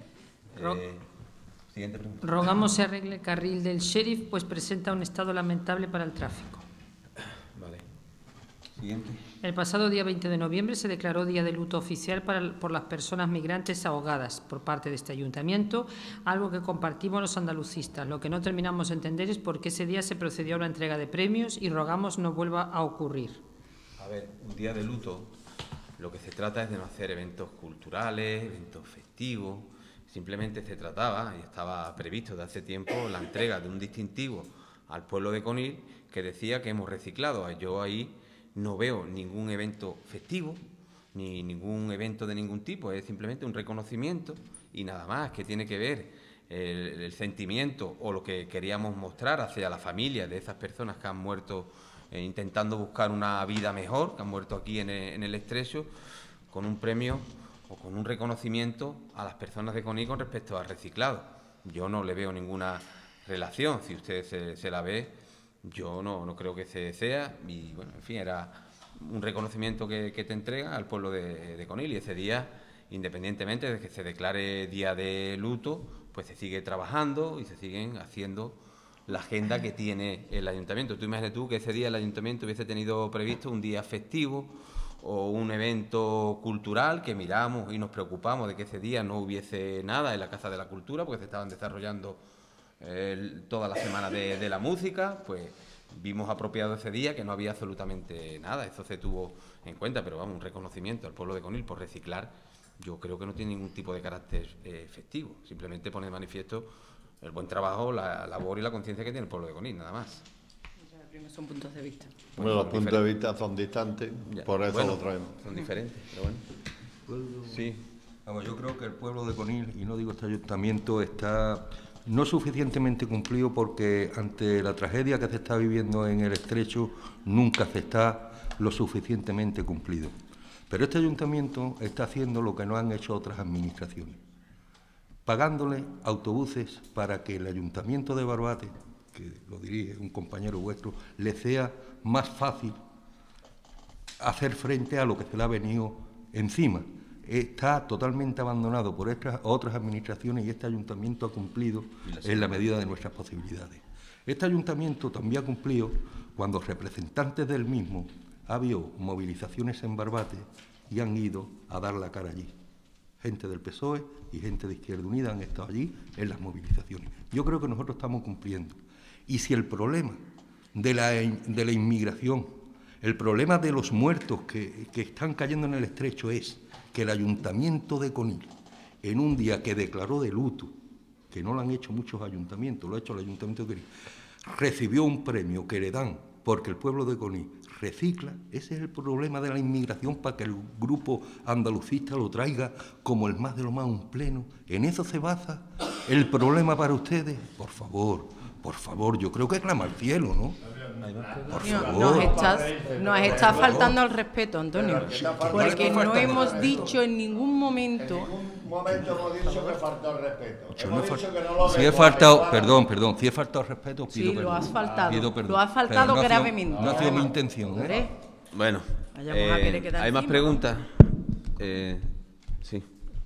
Ro- Eh, siguiente pregunta. Rogamos se arregle el carril del sheriff, pues presenta un estado lamentable para el tráfico. Vale. Siguiente. El pasado día veinte de noviembre se declaró día de luto oficial para, por las personas migrantes ahogadas por parte de este ayuntamiento, algo que compartimos los andalucistas. Lo que no terminamos de entender es por qué ese día se procedió a una entrega de premios y rogamos no vuelva a ocurrir. A ver, un día de luto, lo que se trata es de no hacer eventos culturales, eventos festivos. Simplemente se trataba, y estaba previsto de hace tiempo, la entrega de un distintivo al pueblo de Conil que decía que hemos reciclado. Yo ahí no veo ningún evento festivo, ni ningún evento de ningún tipo, es simplemente un reconocimiento y nada más, que tiene que ver el, el sentimiento o lo que queríamos mostrar hacia la familia de esas personas que han muerto eh, intentando buscar una vida mejor, que han muerto aquí en el, en el Estrecho, con un premio o con un reconocimiento a las personas de Conil con respecto al reciclado. Yo no le veo ninguna relación, si usted se, se la ve, yo no, no creo que se sea, y bueno, en fin, era un reconocimiento que, que te entrega al pueblo de, de Conil, y ese día, independientemente de que se declare día de luto, pues se sigue trabajando y se siguen haciendo la agenda que tiene el ayuntamiento. Tú imagínate tú que ese día el ayuntamiento hubiese tenido previsto un día festivo o un evento cultural, que miramos y nos preocupamos de que ese día no hubiese nada en la Casa de la Cultura, porque se estaban desarrollando eh, toda la semana de, de la música, pues vimos apropiado ese día que no había absolutamente nada. Eso se tuvo en cuenta, pero vamos, un reconocimiento al pueblo de Conil por reciclar, yo creo que no tiene ningún tipo de carácter eh, festivo, simplemente pone de manifiesto el buen trabajo, la labor y la conciencia que tiene el pueblo de Conil, nada más. Son puntos de vista. Bueno, los puntos de vista son distantes, Ya, por eso bueno, lo traemos. son diferentes, pero bueno. Sí. Vamos, yo creo que el pueblo de Conil, y no digo este ayuntamiento, está no suficientemente cumplido porque ante la tragedia que se está viviendo en el Estrecho nunca se está lo suficientemente cumplido. Pero este ayuntamiento está haciendo lo que no han hecho otras administraciones, pagándole autobuses para que el ayuntamiento de Barbate, que lo dirige un compañero vuestro, le sea más fácil hacer frente a lo que se le ha venido encima. Está totalmente abandonado por estas otras administraciones y este ayuntamiento ha cumplido en la medida de nuestras posibilidades. Este ayuntamiento también ha cumplido cuando representantes del mismo ha habido movilizaciones en Barbate y han ido a dar la cara allí. Gente del P S O E y gente de Izquierda Unida han estado allí en las movilizaciones. Yo creo que nosotros estamos cumpliendo. Y si el problema de la, de la inmigración El problema de los muertos que, que están cayendo en el estrecho es que el Ayuntamiento de Conil, en un día que declaró de luto, que no lo han hecho muchos ayuntamientos, lo ha hecho el Ayuntamiento de Conil, recibió un premio que le dan porque el pueblo de Conil recicla. Ese es el problema de la inmigración, para que el grupo andalucista lo traiga como el más de lo más un pleno. ¿En eso se basa el problema para ustedes? Por favor, por favor, yo creo que clama al cielo, ¿no? Por favor. Nos estás, nos está faltando al respeto, Antonio, porque no hemos dicho en ningún momento... En ningún momento hemos dicho que faltó el respeto. Yo Hemos no dicho fal- que no lo si he vemos faltado, adecuado. perdón, perdón, si he faltado respeto, pido Sí, perdón. lo has faltado, Pido perdón. lo has faltado Pero no ha sido- gravemente. No ha sido mi intención, ¿eh? Hombre, Bueno, Vayamos a eh, querer quedar ¿hay más encima, preguntas? Eh, sí.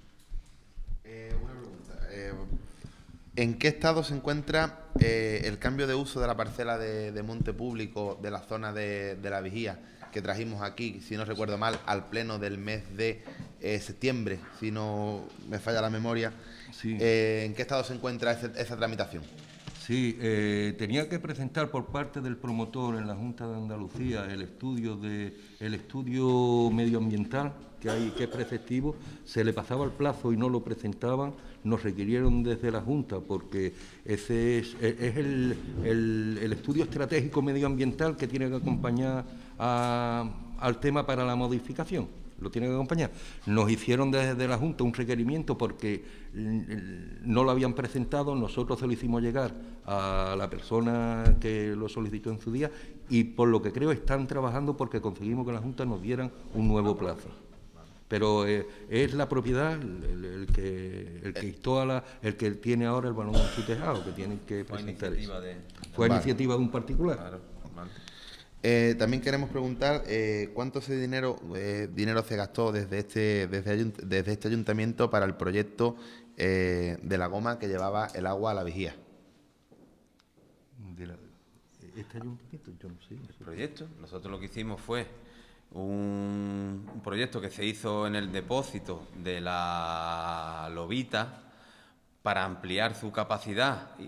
Eh, una pregunta. Eh, ¿En qué estado se encuentra eh, el cambio de uso de la parcela de, de monte público de la zona de, de la Vigía, que trajimos aquí, si no recuerdo mal, al pleno del mes de eh, septiembre, si no me falla la memoria? Sí. Eh, ¿En qué estado se encuentra ese- esa tramitación? Sí, eh, tenía que presentar por parte del promotor en la Junta de Andalucía el estudio de el estudio medioambiental que hay, que es preceptivo. Se le pasaba el plazo y no lo presentaban. Nos requirieron desde la Junta, porque ese es, es el, el- el estudio estratégico medioambiental que tiene que acompañar a- al tema para la modificación. Lo tiene que acompañar. Nos hicieron desde la Junta un requerimiento porque mm, no lo habían presentado, nosotros se lo hicimos llegar a la persona que lo solicitó en su día, y por lo que creo están trabajando porque conseguimos que la Junta nos dieran un nuevo plazo. Pero eh, es la propiedad el, el que el que instó a la, el que tiene ahora el balón en su tejado, que tienen que Fue presentar iniciativa eso. de- Fue Vale. iniciativa de un particular. Claro, vale. Eh, también queremos preguntar eh, cuánto ese dinero eh, dinero se gastó desde este desde, ayunt- desde este ayuntamiento para el proyecto eh, de la goma que llevaba el agua a la Vigía. De la- este ayuntamiento, yo no sé. El proyecto, nosotros lo que hicimos fue un, un proyecto que se hizo en el depósito de la Lobita para ampliar su capacidad y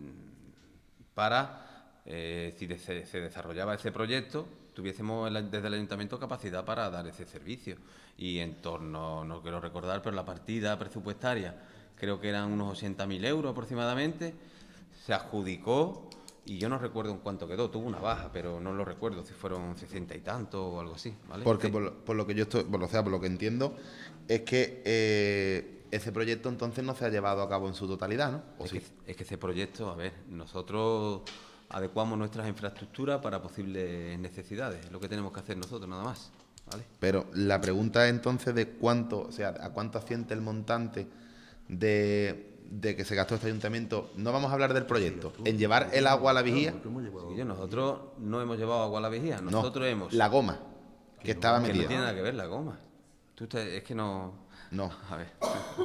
para, eh, si de- se, se desarrollaba ese proyecto, tuviésemos el- desde el ayuntamiento capacidad para dar ese servicio. Y en torno, no quiero recordar, pero la partida presupuestaria creo que eran unos ochenta mil euros aproximadamente, se adjudicó. Y yo no recuerdo en cuánto quedó, tuvo una baja, pero no lo recuerdo si fueron sesenta y tanto o algo así, ¿vale? Porque Sí. por, lo- por lo que yo estoy, por lo, o sea, por lo que entiendo, es que eh, ese proyecto entonces no se ha llevado a cabo en su totalidad, ¿no? ¿O Es, sí? que, es que ese proyecto, a ver, nosotros adecuamos nuestras infraestructuras para posibles necesidades, es lo que tenemos que hacer nosotros, nada más, ¿vale? Pero la pregunta es entonces de cuánto, o sea, a cuánto asciende el montante de, de que se gastó este ayuntamiento. No vamos a hablar del proyecto, en llevar el agua a la Vigía. Sí, nosotros no hemos llevado agua a la Vigía, No, nosotros hemos... la goma que estaba Que metida. no tiene nada que ver la goma. Tú te- es que no... No. A ver.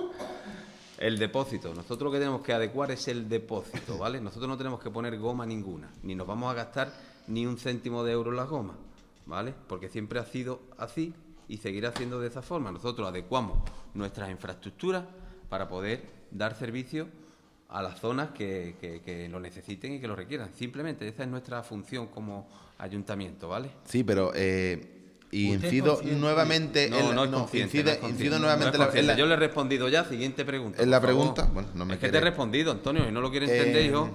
El depósito. Nosotros lo que tenemos que adecuar es el depósito, ¿vale? Nosotros no tenemos que poner goma ninguna, ni nos vamos a gastar ni un céntimo de euro en las gomas, ¿vale? Porque siempre ha sido así y seguirá siendo de esa forma. Nosotros adecuamos nuestras infraestructuras para poder dar servicio a las zonas que, que- que lo necesiten y que lo requieran. Simplemente esa es nuestra función como ayuntamiento, ¿vale? Sí, pero eh, y ¿Usted es incido consciente? nuevamente No, en, no es no, consciente, incide- no es consciente, incido no nuevamente es en la- en consciente. la- Yo le he respondido ya, siguiente pregunta. en la por favor. pregunta. Bueno, no me es que quiere- te he respondido, Antonio, y no lo quiere entender, Eh, hijo.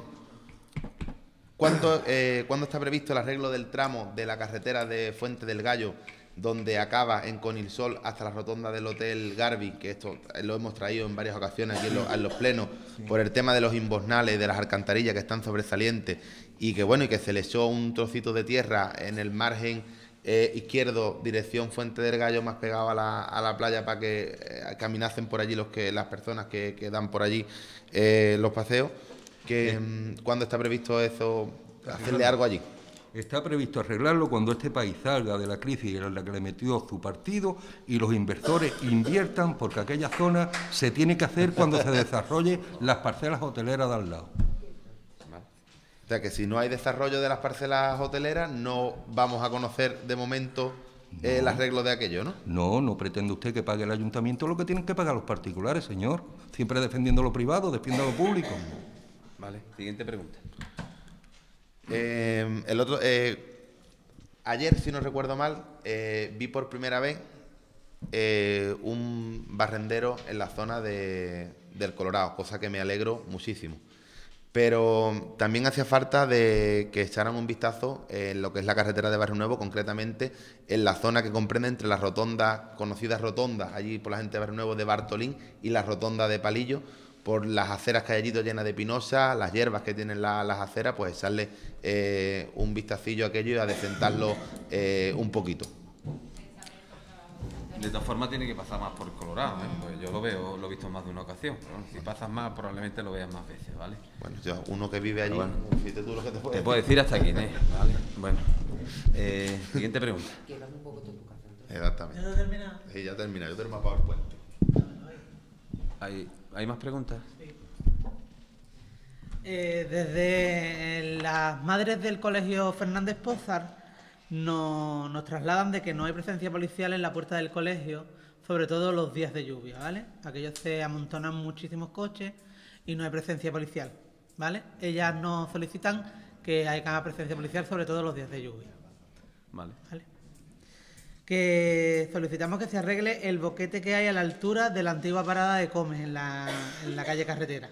¿Cuánto, eh, ¿Cuándo está previsto el arreglo del tramo de la carretera de Fuente del Gallo, donde acaba en Conilsol hasta la rotonda del Hotel Garbi? Que esto eh, lo hemos traído en varias ocasiones aquí en los, en los plenos, por el tema de los imbosnales, de las alcantarillas que están sobresalientes, y que bueno, y que se le echó un trocito de tierra en el margen eh, izquierdo, dirección Fuente del Gallo, más pegado a la, a la playa, para que eh, caminasen por allí los que las personas que, que dan por allí eh, los paseos. Que, mm, ¿Cuándo está previsto eso, hacerle algo allí? Está previsto arreglarlo cuando este país salga de la crisis en la que le metió su partido y los inversores inviertan, porque aquella zona se tiene que hacer cuando se desarrolle las parcelas hoteleras de al lado. O sea, que si no hay desarrollo de las parcelas hoteleras, no vamos a conocer de momento eh, el arreglo de aquello, ¿no? No, no pretende usted que pague el ayuntamiento lo que tienen que pagar los particulares, señor. Siempre defendiendo lo privado, defienda lo público. Vale, siguiente pregunta. Eh, el otro, eh, ayer, si no recuerdo mal, eh, vi por primera vez eh, un barrendero en la zona de, del Colorado, cosa que me alegro muchísimo. Pero también hacía falta de que echaran un vistazo en lo que es la carretera de Barrio Nuevo, concretamente en la zona que comprende entre las rotondas, conocidas rotondas, allí por la gente de Barrio Nuevo, de Bartolín, y la rotonda de Palillo, por las aceras que hay allí llenas de pinosa, las hierbas que tienen la, las aceras, pues echarle eh, un vistacillo a aquello y a decentarlo eh, un poquito. De todas formas tiene que pasar más por Colorado, ¿eh? Pues yo lo veo, lo he visto en más de una ocasión. Pero bueno, si pasas más, probablemente lo veas más veces, ¿vale? Bueno, yo, uno que vive allí, bueno, fíjate tú lo que te puedo te decir. puedo decir hasta quién es, ¿vale? Bueno, eh, siguiente pregunta. Exactamente. ¿Ya termina? Sí, ya termina, yo tengo más PowerPoint. ¿Hay, ¿Hay más preguntas? Sí. Eh, desde las madres del colegio Fernández Pózar nos, nos trasladan de que no hay presencia policial en la puerta del colegio, sobre todo los días de lluvia, ¿vale? Aquellos se amontonan muchísimos coches y no hay presencia policial, ¿vale? Ellas nos solicitan que haya presencia policial sobre todo los días de lluvia. Vale. ¿Vale? Que solicitamos que se arregle el boquete que hay a la altura de la antigua parada de Comes en la, en la calle Carretera.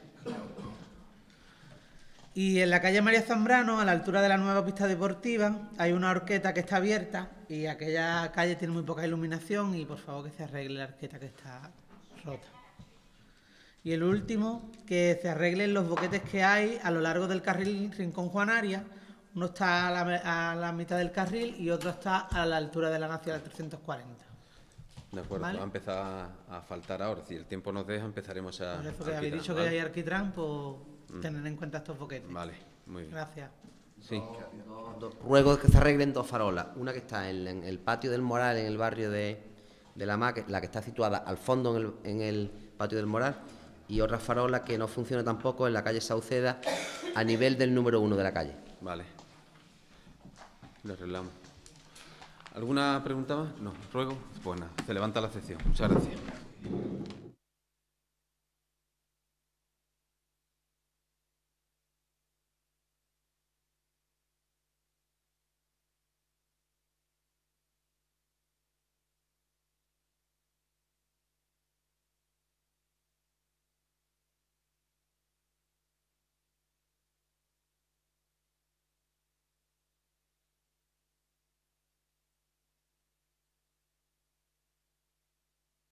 Y en la calle María Zambrano, a la altura de la nueva pista deportiva, hay una horqueta que está abierta y aquella calle tiene muy poca iluminación y por favor que se arregle la horqueta que está rota. Y el último, que se arreglen los boquetes que hay a lo largo del carril Rincón Juan Arias. Uno está a la, a la mitad del carril y otro está a la altura de la Nacional trescientos cuarenta. De acuerdo, ¿Vale? va a empezar a, a faltar ahora. Si el tiempo nos deja, empezaremos a... Por eso que habéis dicho ¿vale? que hay arquitrán, pues Mm. tener en cuenta estos boquetes. Vale, muy bien. Gracias. Sí. Do- do- ruego que se arreglen dos farolas. Una que está en, en el patio del Moral, en el barrio de, de la Ma, que, la que está situada al fondo en el, en el patio del Moral, y otra farola que no funciona tampoco en la calle Sauceda, a nivel del número uno de la calle. Vale. Lo arreglamos. ¿Alguna pregunta más? No. ¿Ruego? Pues nada, se levanta la sesión. Muchas gracias.